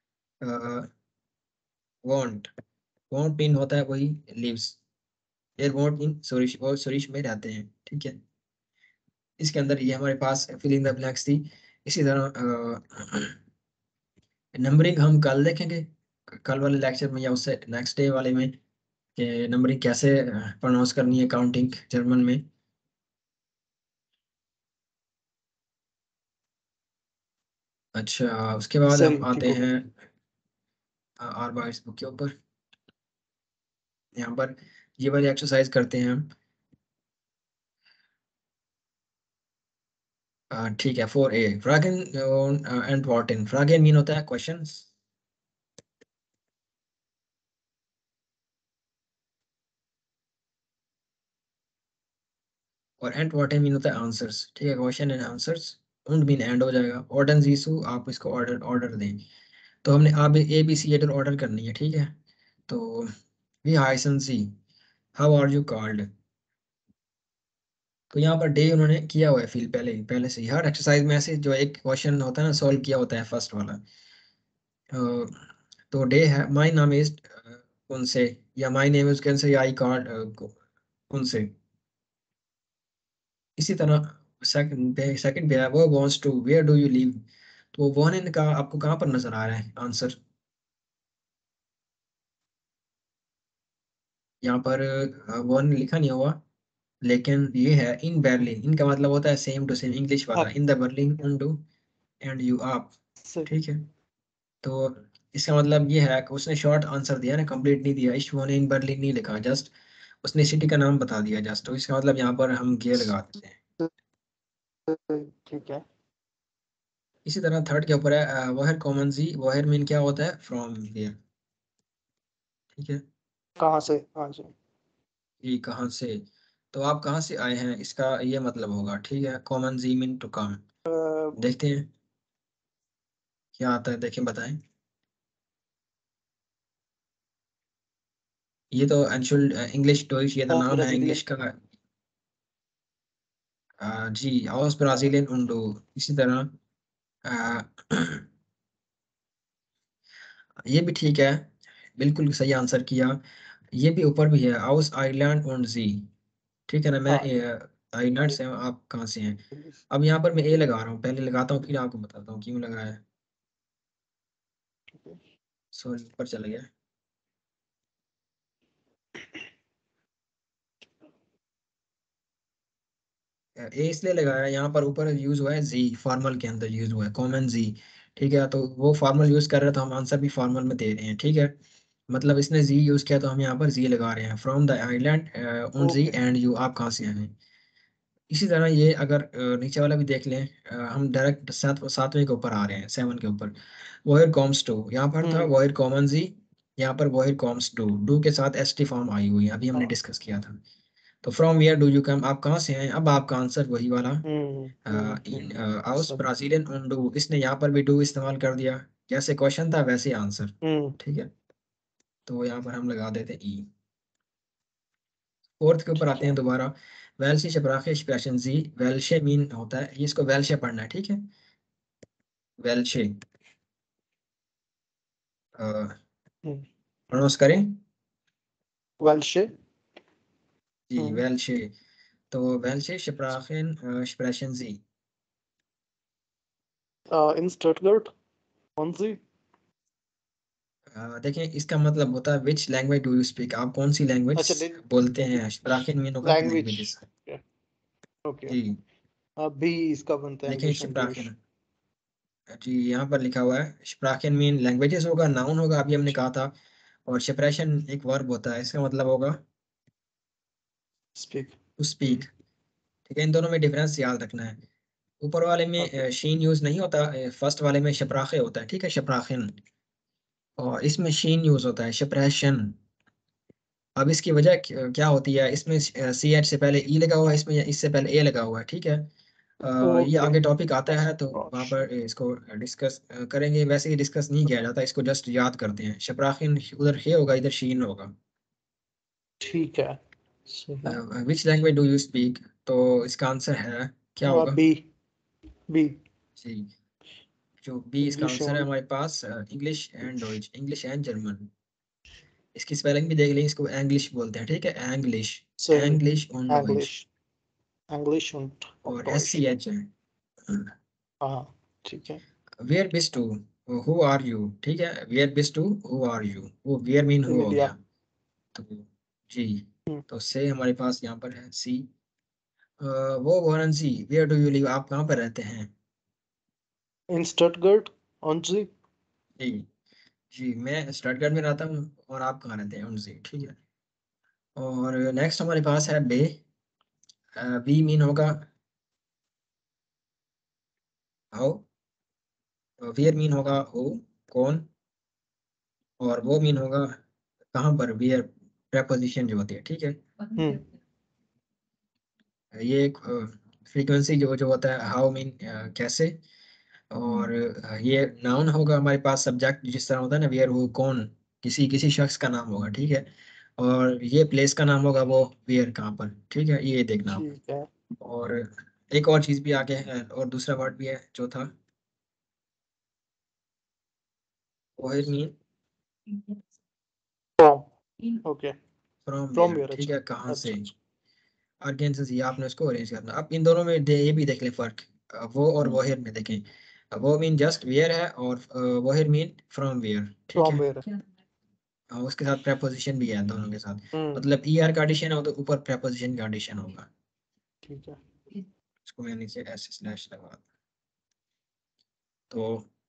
वांट, वांट इन होता है वही लिव्स, हियर वांट इन सुरिश, वो सुरिश में रहते हैं, ठीक है। इसके अंदर ये हमारे पास फिलिंग द ब्लैंक्स थी। इसी तरह नंबरिंग हम कल देखेंगे, कल वाले लेक्चर में या उससे नेक्स्ट डे वाले में, कि नंबरिंग कैसे प्रोनाउंस करनी है, काउंटिंग जर्मन में। अच्छा, उसके बाद सही, हम ठीक आते होगा। हैं आर बाइट्स बुक के ऊपर। यहाँ पर ये वाली एक्सरसाइज करते हैं हम। अ, ठीक है, फोर ए फ्रागेन एंड वॉर्टन। फ्रागेन मीन होता है क्वेश्चंस, और एंड वॉर्टन मीन होता है आंसर्स। ठीक है, क्वेश्चन एंड आंसर्स। उंड मीन एंड हो जाएगा। ऑर्डन जीसू, आप इसको ऑर्डर ऑर्डर दें। तो हमने आप ए बी सी एडर ऑर्डर करनी है, ठीक है। तो वी हाइसन सी, हाउ आर यू कॉल्ड। तो यहाँ पर डे उन्होंने किया हुआ है फील पहले ही पहले से ही। हर एक्सरसाइज में ऐसे जो एक क्वेश्चन होता है ना, सॉल्व किया होता है फर्स्ट वाला। अ, तो डे है माई नाम इज उनसे, या माई name is can say I called उनसे। इसी तरह सेकंड पे सेकंड पे है वो वांट्स टू वेयर डू यू लिव। तो वो वन का आपको कहाँ पर नजर आ रहा है आंसर। यहाँ पर वन लिखा नहीं हुआ, लेकिन ये है इन बर्लिन। इनका मतलब होता है सेम टू सेम, इंग्लिश वाला। आप इन द बर्लिन उंडू एंड यू आप। से ठीक है, तो इसका मतलब ये है कि उसने शॉर्ट आंसर दिया ना, कंप्लीट नहीं दिया। इश वन इन बर्लिन नहीं लिखा, जस्ट उसने सिटी का नाम बता दिया जस्ट। तो इसका मतलब यहाँ पर हम गे लगा देते हैं। ठीक है। इसी तरह थर्ड के ऊपर है वहर कॉमन जी। वहर मीन क्या होता है, फ्रॉम वेयर। ठीक है, कहाँ से? हाँ जी। ये कहाँ से। तो आप कहाँ से आए हैं, इसका ये मतलब होगा। ठीक है, कॉमन जी मीन टू कम। अ, देखते हैं क्या आता है, देखें बताएं। ये तो अंशुल इंग्लिश टॉयज, ये तो और नाम है इंग्लिश ब्राजीलियन। का। आ, जी आउस ब्राजीलियन उंडो। इसी तरह आ, ये भी ठीक है, बिल्कुल सही आंसर किया। ये भी ऊपर भी है, आउस आइलैंड उंड जी। ठीक है ना, मैं हाँ, आइलैंड से हूँ, आप कहाँ से हैं। अब यहाँ पर मैं ए लगा रहा हूँ, पहले लगाता हूँ फिर आपको बताता हूँ क्यों लगाया है। सॉरी, ऊपर चला गया। ए इसलिए लगाया है, यहाँ पर ऊपर यूज हुआ है जी, फॉर्मल के अंदर यूज हुआ है कॉमन जी। ठीक है, तो वो फॉर्मल यूज कर रहे हैं, तो हम आंसर भी फॉर्मल में दे रहे हैं। ठीक है, मतलब इसने जी यूज किया तो हम यहाँ पर जी लगा रहे हैं। फ्रॉम द आइलैंड उन जी ओके। एंड यू, आप कहाँ से आए हैं। इसी तरह ये अगर अ, नीचे वाला भी देख लें, अ, हम डायरेक्ट सात सातवें के ऊपर आ रहे हैं, सेवन के ऊपर। वॉयर कॉम्स टू, यहाँ पर था हम्म। वॉयर कॉमन जी, यहाँ पर वॉयर कॉम्स टू। डू के साथ एस टी फॉर्म आई हुई है, अभी हमने हाँ। डिस्कस किया था। तो from where do you come, आप कहाँ से हैं। अब आपका आंसर वही वाला, हम्म। हम्म। इन हम्म। आउस सब। ब्राजीलियन उन डू। इसने यहाँ पर भी डू इस्तेमाल कर दिया, जैसे क्वेश्चन था वैसे आंसर। हम्म। ठीक है, तो यहाँ पर हम लगा देते ई। फोर्थ के ऊपर ठीक आते हैं है। दोबारा। वेल्शी शब्राखे एक्सप्रेशन जी। वेल्शे मीन होता है, ये इसको वेल्शे पढ़ना है। ठीक है, वेल्शे हम्म। प्रोनाउंस करें। वेल्शे। जी हम्म। वेल्शे। तो वेल्शे शब्राखेन एक्सप्रेशन जी। इन स्टटगर्ट कौन सी? अ, देखें, इसका मतलब होता है which language do you speak, आप कौन सी लैंग्वेज अच्छा, बोलते हैं। शब्राखेन मीन होगा लैंग्वेज। लैंग्वेजेस। ओके। जी अभी इसका बनता है देखें इंग्लिश इंग्लिश। शब्राखेन, जी यहाँ पर लिखा हुआ है शब्राखेन मीन लैंग्वेजेस होगा, नाउन होगा अभी हमने कहा था। और शप्रेशन एक वर्ब होता है, इसका मतलब होगा स्पीक। To speak. ठीक है, इन दोनों में डिफरेंस याद रखना है। ऊपर वाले ओके। में शीन यूज नहीं होता, फर्स्ट वाले में शप्राखे होता है। ठीक है, शप्राखिन। और इसमें शीन यूज होता है, शप्रेशन। अब इसकी वजह क्या क्या होती है, इसमें सी एच से पहले ई लगा हुआ है, इसमें इससे पहले ए लगा हुआ है। ठीक है, अ, ये ओके। आगे टॉपिक आता है तो वहाँ गॉश। पर इसको डिस्कस करेंगे। वैसे ही डिस्कस नहीं किया जाता, इसको जस्ट याद करते हैं। शप्राखिन उधर हे होगा, इधर शीन होगा। ठीक है। सही। Which language do you speak, तो इसका आंसर है क्या होगा। बी। बी। जी, जो बी इसका इंग्लिश आंसर है ओनली। हमारे पास, इंग्लिश एंड डॉइच, इंग्लिश एंड जर्मन। इसकी स्पेलिंग भी देख लें, इसको एंग्लिश बोलते हैं। ठीक है, एंग्लिश, सही। एंग्लिश और डॉइच। इंग्लिश। इंग्लिश und और एस Deutsch। सी एच है। हाँ। ठीक है। वेयर बिस टू, हु आर यू। ठीक है, वेयर बिस टू हु आर यू, वो वेयर मीन हु हो इंडिया। गया। तो जी, हम्म। तो से हमारे पास यहाँ पर है सी। वो Varanasi, where do you live, आप कहाँ पर रहते हैं। इन स्टटगर्ट on जी। जी जी, मैं स्टटगर्ट में रहता हूँ, और आप कहाँ रहते हैं उनसे। ठीक है, और नेक्स्ट हमारे पास है बे। बी मीन होगा हाउ, वेयर मीन होगा हो, कौन, और वो मीन होगा कहाँ पर, वेयर प्रेपोजिशन जो होती है, ठीक है। हम्म ये फ्रीक्वेंसी जो जो होता है, हाउ मीन कैसे, और अ, ये नाउन होगा हमारे पास, सब्जेक्ट जिस तरह होता है ना, वेयर वो कौन, किसी किसी शख्स का नाम होगा, ठीक है। और ये प्लेस का नाम होगा, वो वेयर कहाँ पर, ठीक है, ये देखना आप। ठीक है। और एक और चीज भी आगे है, और दूसरा वर्ड भी है चौथा, वेयर mean from okay. From from where, where. ठीक अच्छा है, कहाँ से। अच्छा अच्छा। अगेन से ये आपने उसको अरेंज करना। अब इन दोनों में दे, ये भी देख ले फर्क, अ, वो और वोहिर में देखें। अ, वो मीन जस्ट वेयर है, और वोहिर मीन फ्रॉम वेयर, ठीक फ्रॉम है। वेयर। अ, उसके साथ प्रेपोजिशन भी है दोनों के साथ, हम्म मतलब ई आर का एडिशन हो तो ऊपर प्रेपोजिशन का एडिशन होगा। ठीक है। इसको मैं नीचे एस स्लैश लगा दूं। तो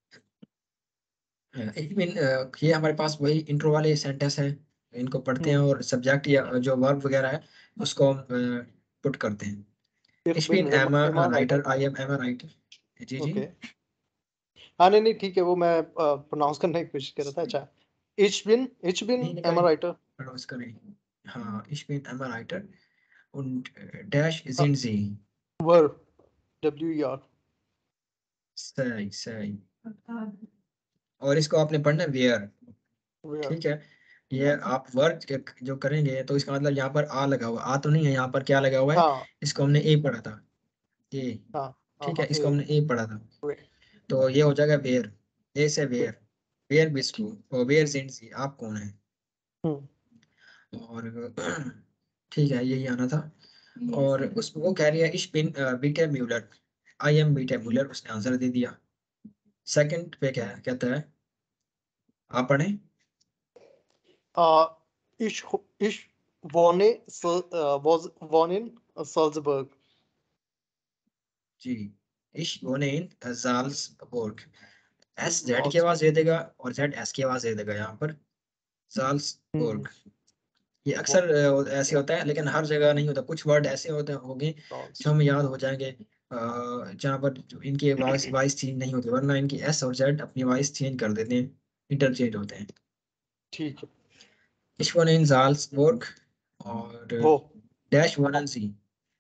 इट मीन ये हमारे पास वही इंट्रो वाले सेंटेंस है, इनको पढ़ते हैं हम्म और सब्जेक्ट या जो वर्ब वगैरह है उसको हम पुट करते हैं। Ich Ich bin bin Emma, Emma Emma Reiter, Reiter. I am Emma Reiter. जी जी। ओके। हाँ नहीं नहीं ठीक है, वो मैं प्रोनाउंस करने की कोशिश कर रहा था। अच्छा, Ich bin Ich bin नहीं Emma निकालें, राइटर। प्रोनाउंस करें। हाँ, ich bin Emma Reiter und dash हाँ, sind sie। verb W E R। सही सही। और इसको आपने पढ़ना है वेयर, Where। ठीक है। ये आप वर्क जो करेंगे तो इसका मतलब यहाँ पर आ लगा हुआ, आ तो नहीं है, यहाँ पर क्या लगा हुआ है, हाँ इसको हमने ए पढ़ा था, ए, हाँ हाँ ठीक है, हाँ इसको ए। हमने ए पढ़ा था। Where। तो ये हो जाएगा वेयर, ए से Where। वेयर, वेयर बिस्ट टू, और वेयर सिंट सी, आप कौन है। हम्म और ठीक है, यही आना था। और उस वो कह रही है इश बिन Beate Müller, I am Beate Müller, उसने आंसर दे दिया। सेकंड पे क्या है, कहता है आप पढ़ें। uh, Ich Ich wohne Sal- uh, was born in Salzburg। जी, इश बोने इन जाल्सबर्ग, एस जेड की Salzburg। आवाज दे देगा और जेड एस की आवाज दे देगा यहाँ पर, हम्म जाल्सबर्ग। ये वो- अक्सर अ, ऐसे होता है, लेकिन हर जगह नहीं होता, कुछ वर्ड ऐसे होते होंगे जो Salz- हमें याद हो जाएंगे, अ, जहाँ पर जो इनकी वॉइस वॉइस चेंज नहीं होती, वरना इनकी एस और जेड अपनी वॉइस चेंज कर देते हैं, इंटरचेंज होते हैं। ठीक है। इश वन इन जाल्सबर्ग, और वो डैश वन एन सी,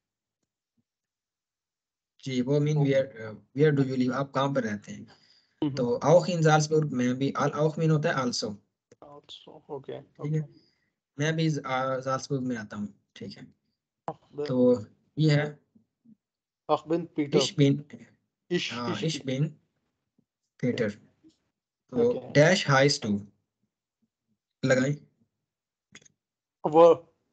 जी वो मीन वो where, where do you live, आप कहाँ पर रहते हैं। हम्म तो auch इन जाल्सबर्ग में भी, auch मीन होता है आल्सो, also ओके ठीक है, ओके। मैं भी जाल्सबर्ग में आता हूँ, ठीक है। Bin- तो ये है Ach bin Peter। इश बिन, Ich हाँ Ich इश बिन थिएटर। तो ओके। डैश हाइस टू लगाएं, वो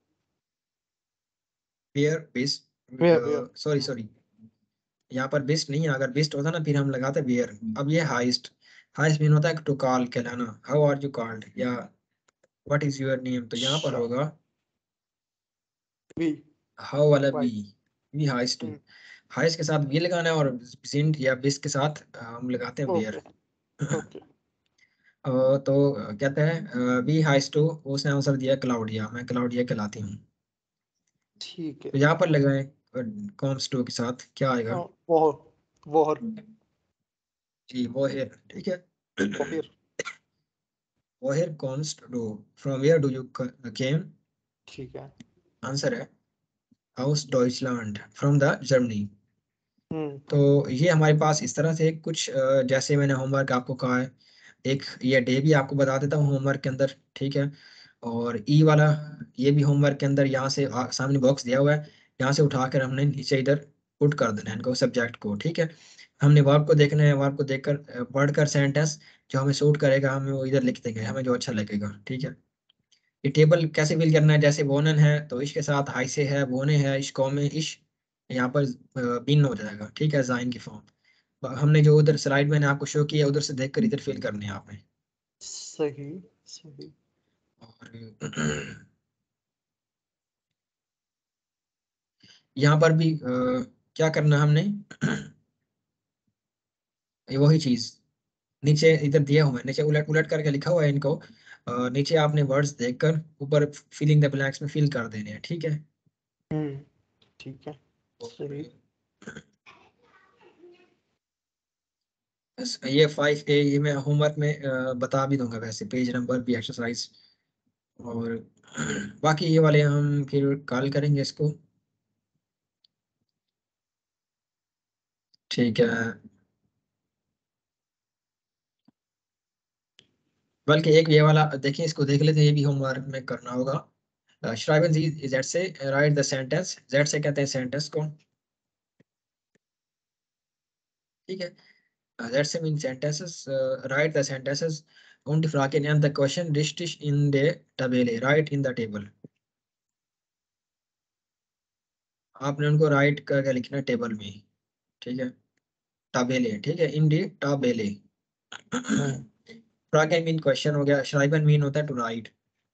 वेयर बिस, wer wer सॉरी सॉरी, यहाँ पर बिस्ट नहीं है, अगर बिस्ट होता ना फिर हम लगाते वेयर। अब ये हाइस्ट, हाइस्ट मीन होता है टू कॉल, कहलाना, हाउ आर यू कॉल्ड, या व्हाट इज योर नेम, तो यहाँ पर Scha- होगा wie हाउ वाला वी, right। वी हाइस्ट टू, हम्म, हाइस्ट के साथ वी लगाना है, और सिंट या बिस के साथ अ, हम लगाते हैं ओके वेयर। ओके तो अ, कहते हैं वी हाइस्ट टू, उसने आंसर दिया क्लाउडिया, मैं क्लाउडिया कहलाती हूँ। ठीक है। तो यहाँ पर लगाएं कॉम्स टू के साथ क्या आएगा, अ, woher woher जी वो है, ठीक है। woher Woher comes to, from where do you co- came, ठीक है। आंसर है aus Deutschland, from the Germany। हम्म तो ये हमारे पास इस तरह से कुछ अ, जैसे मैंने होमवर्क आपको कहा है, एक ये डे भी आपको बता देता हूँ होमवर्क के अंदर, ठीक है। और ई वाला ये भी होमवर्क के अंदर, यहाँ से आ, सामने बॉक्स दिया हुआ है, यहाँ से उठाकर हमने नीचे इधर पुट कर देना है इनको, सब्जेक्ट को, ठीक है। हमने वर्ब को देखना है, वर्ब को देखकर अ, पढ़कर सेंटेंस जो हमें सूट करेगा हमें वो इधर लिख देंगे, हमें जो अच्छा लगेगा, ठीक है। ये टेबल कैसे फिल करना है, जैसे वोनन है तो इश के साथ हाई से है, वोने है, इश कॉम में इश, यहाँ पर बिन हो जाएगा, ठीक है, जाइन की फॉर्म। हमने जो उधर स्लाइड मैंने आपको शो किया उधर से देखकर इधर फिल करने हैं आपने। सही सही। और यहाँ पर भी अ, क्या करना है हमने, ये वही चीज नीचे इधर दिया हुआ है, नीचे उलट उलट करके लिखा हुआ है इनको, अ, नीचे आपने वर्ड्स देखकर ऊपर फिलिंग द ब्लैंक्स में फिल कर देने हैं, ठीक है। हम्म ठीक है सही। बस ये फाइव ए ये मैं होमवर्क में अ, बता भी दूंगा, वैसे पेज नंबर भी एक्सरसाइज, और बाकी ये वाले हम फिर कॉल करेंगे इसको, ठीक है। बल्कि एक ये वाला देखिए, इसको देख लेते हैं, ये भी होमवर्क में करना होगा। श्राइबन जी जेड से राइट द सेंटेंस, जेड से कहते हैं सेंटेंस को, ठीक है। जेड से mean sentences, write the sentences on the fragen and the question listed in the table, write in the table. आपने उनको राइट करके लिखना है टेबल में, ठीक है, tabele, ठीक है, इन दी tabele। फ्रागेन मीन क्वेश्चन हो गया, श्राइबन मीन होता है टू राइट,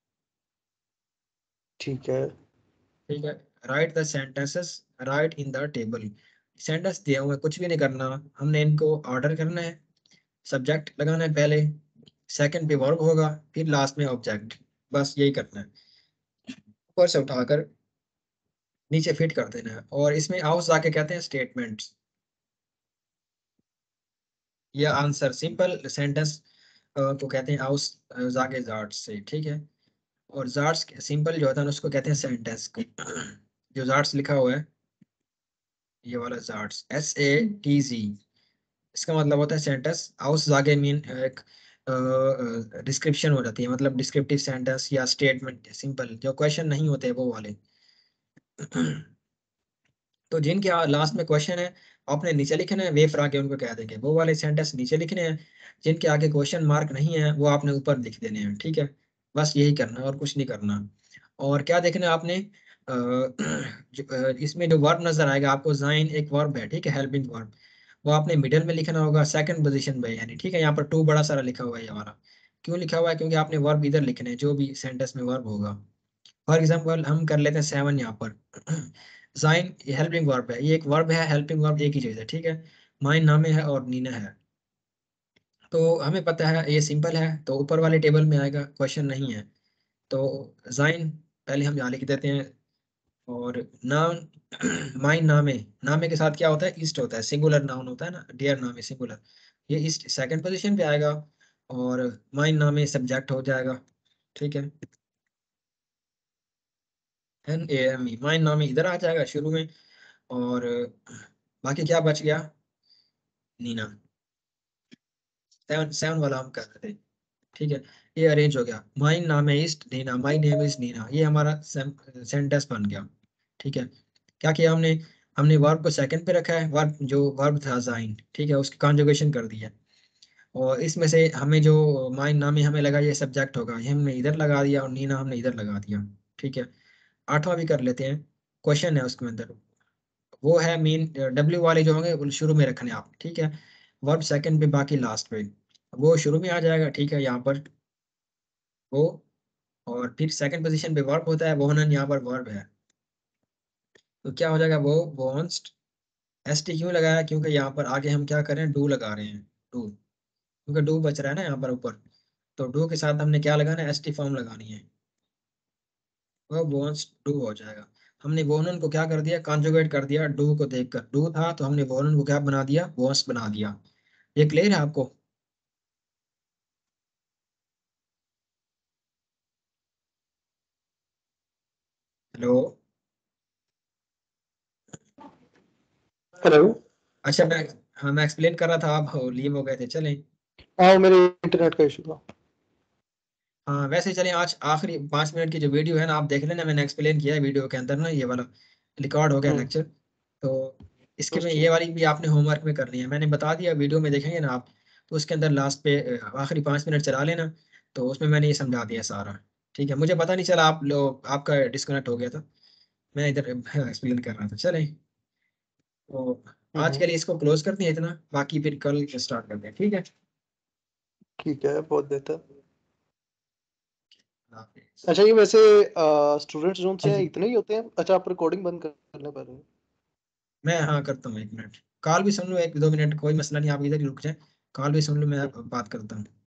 ठीक है ठीक है। Write the sentences write in the table, sentence दिया हुआ है, कुछ भी नहीं करना, हमने इनको ऑर्डर करना है, सब्जेक्ट लगाना है पहले, सेकंड पे वर्ब होगा, फिर लास्ट में ऑब्जेक्ट, बस यही करना है। ऊपर से उठाकर नीचे फिट कर देना है, और इसमें आउस जाके कहते हैं स्टेटमेंट्स या आंसर, सिंपल सेंटेंस को कहते हैं आउस जाके जार्ट्स से, ठीक है। और जार्ट्स सिंपल जो होता है ना, उसको कहते हैं सेंटेंस को। जो जार्ट्स लिखा हुआ है, ये वाला Jats, S A T G, इसका मतलब होता है सेंटेंस। आउस जागे मीन एक डिस्क्रिप्शन हो जाती है, मतलब डिस्क्रिप्टिव सेंटेंस या स्टेटमेंट, सिंपल जो क्वेश्चन नहीं होते वो वाले। तो जिनके लास्ट में क्वेश्चन है आपने नीचे लिखना है, वे फ्रा के उनको कह देंगे, वो वाले सेंटेंस नीचे लिखने हैं। जिनके आगे क्वेश्चन मार्क नहीं है वो आपने ऊपर लिख देने हैं, ठीक है। बस यही करना है और कुछ नहीं करना। और क्या देखना है आपने, अ, जो, अ, इसमें जो वर्ब नजर आएगा आपको, जाइन एक वर्ब है, ठीक है, हेल्पिंग वर्ब, वो आपने मिडिल में लिखना होगा, सेकंड पोजीशन पे, यानी ठीक है। यहाँ पर टू बड़ा सारा लिखा हुआ है ये हमारा, क्यों लिखा हुआ है, क्योंकि आपने वर्ब इधर लिखने हैं, जो भी सेंटेंस में वर्ब होगा। फॉर एग्जाम्पल हम कर लेते हैं सेवन यहाँ पर। जाइन हेल्पिंग वर्ब है, ये एक वर्ब है, हेल्पिंग वर्ब एक ही चीज है, ठीक है। माइन नामे है और नीना है, तो हमें पता है ये सिंपल है, तो ऊपर वाले टेबल में आएगा, क्वेश्चन नहीं है। तो जाइन पहले हम यहाँ लिख देते हैं, और नाउन माइन नामे, नामे के साथ क्या होता है, ईस्ट होता है, सिंगुलर नाउन होता है ना, डियर नामे सिंगुलर, ये ईस्ट सेकंड पोजीशन पे आएगा, और माइन नामे सब्जेक्ट हो जाएगा, ठीक है। एन ए एम ई, माइन नामे इधर आ जाएगा शुरू में, और बाकी क्या बच गया, नीना, सेवन सेवन वाला हम कर रहे थे, ठीक है। ये अरेंज हो गया, माई नाम है इस्ट Nina, my name is Nina, ये हमारा सेंटेंस बन गया, ठीक है। क्या किया हमने, हमने वर्ब को सेकंड पे रखा है, वर्ब जो वर्ब था जाइन, ठीक है, उसकी कॉन्जुगेशन कर दी है। और इसमें से हमें जो माइन नाम है हमें लगा ये सब्जेक्ट होगा, ये हमने इधर लगा दिया, और नीना हमने इधर लगा दिया, ठीक है। आठवां भी कर लेते हैं, क्वेश्चन है उसके अंदर, वो है मीन, डब्ल्यू वाले जो होंगे वो शुरू में रखने आप, ठीक है। वर्ब सेकंड पे, बाकी लास्ट पे, वो शुरू में आ जाएगा, ठीक है, यहाँ पर वो। और फिर सेकंड पोजीशन पे वर्ब होता है, वोहनन यहाँ पर वर्ब है, तो क्या हो जाएगा, वो वॉन्स्ट, एस टी क्यों लगाया, क्योंकि यहाँ पर आगे हम क्या कर रहे हैं, डू लगा रहे हैं, डू, क्योंकि डू बच रहा है ना यहाँ पर ऊपर, तो डू के साथ हमने क्या लगाना है, एस टी फॉर्म लगानी है, वो वॉन्ट्स डू हो जाएगा। हमने वोहनन को क्या कर दिया, कॉन्जुगेट कर दिया, डू को देखकर, डू था तो हमने वोहनन को क्या बना दिया, वॉन्ट्स बना दिया। ये क्लियर है आपको? Hello, hello. अच्छा मैं, हाँ मैं एक्सप्लेन कर रहा था, आप लीव हो गए थे, चलें। हाँ मेरे इंटरनेट का इशू था। हाँ वैसे चलें, आज आखिरी पाँच मिनट की जो वीडियो है ना, आप देख लेना, मैंने एक्सप्लेन किया है वीडियो के अंदर ना, ये वाला रिकॉर्ड हो गया हम्म लेक्चर। तो इसके बस में ये ठीक। वाली भी आपने होमवर्क में करनी है, मैंने बता दिया, वीडियो में देखेंगे ना आप, तो उसके अंदर लास्ट पे अ, आखिरी पाँच मिनट चला लेना, तो उसमें मैंने ये समझा दिया सारा, ठीक है। मुझे पता नहीं चला आप लोग, आपका डिस्कनेक्ट हो गया था, मैं इधर एक्सप्लेन कर रहा था, चलें। तो आज हम्म के लिए इसको क्लोज करते हैं इतना, बाकी फिर कल स्टार्ट करते हैं, ठीक है। ठीक है बहुत बेहतर। अल्लाह हाफिज़। अच्छा ये वैसे स्टूडेंट्स जोन हाँ से जी, इतने ही होते हैं? अच्छा आप रिकॉर्डिंग बंद करने पर हैं? मैं हाँ करता हूँ, एक मिनट कॉल भी सुन लो, एक दो मिनट कोई मसला नहीं, आप इधर ही रुक जाए, कॉल भी सुन लो, मैं बात करता हूँ।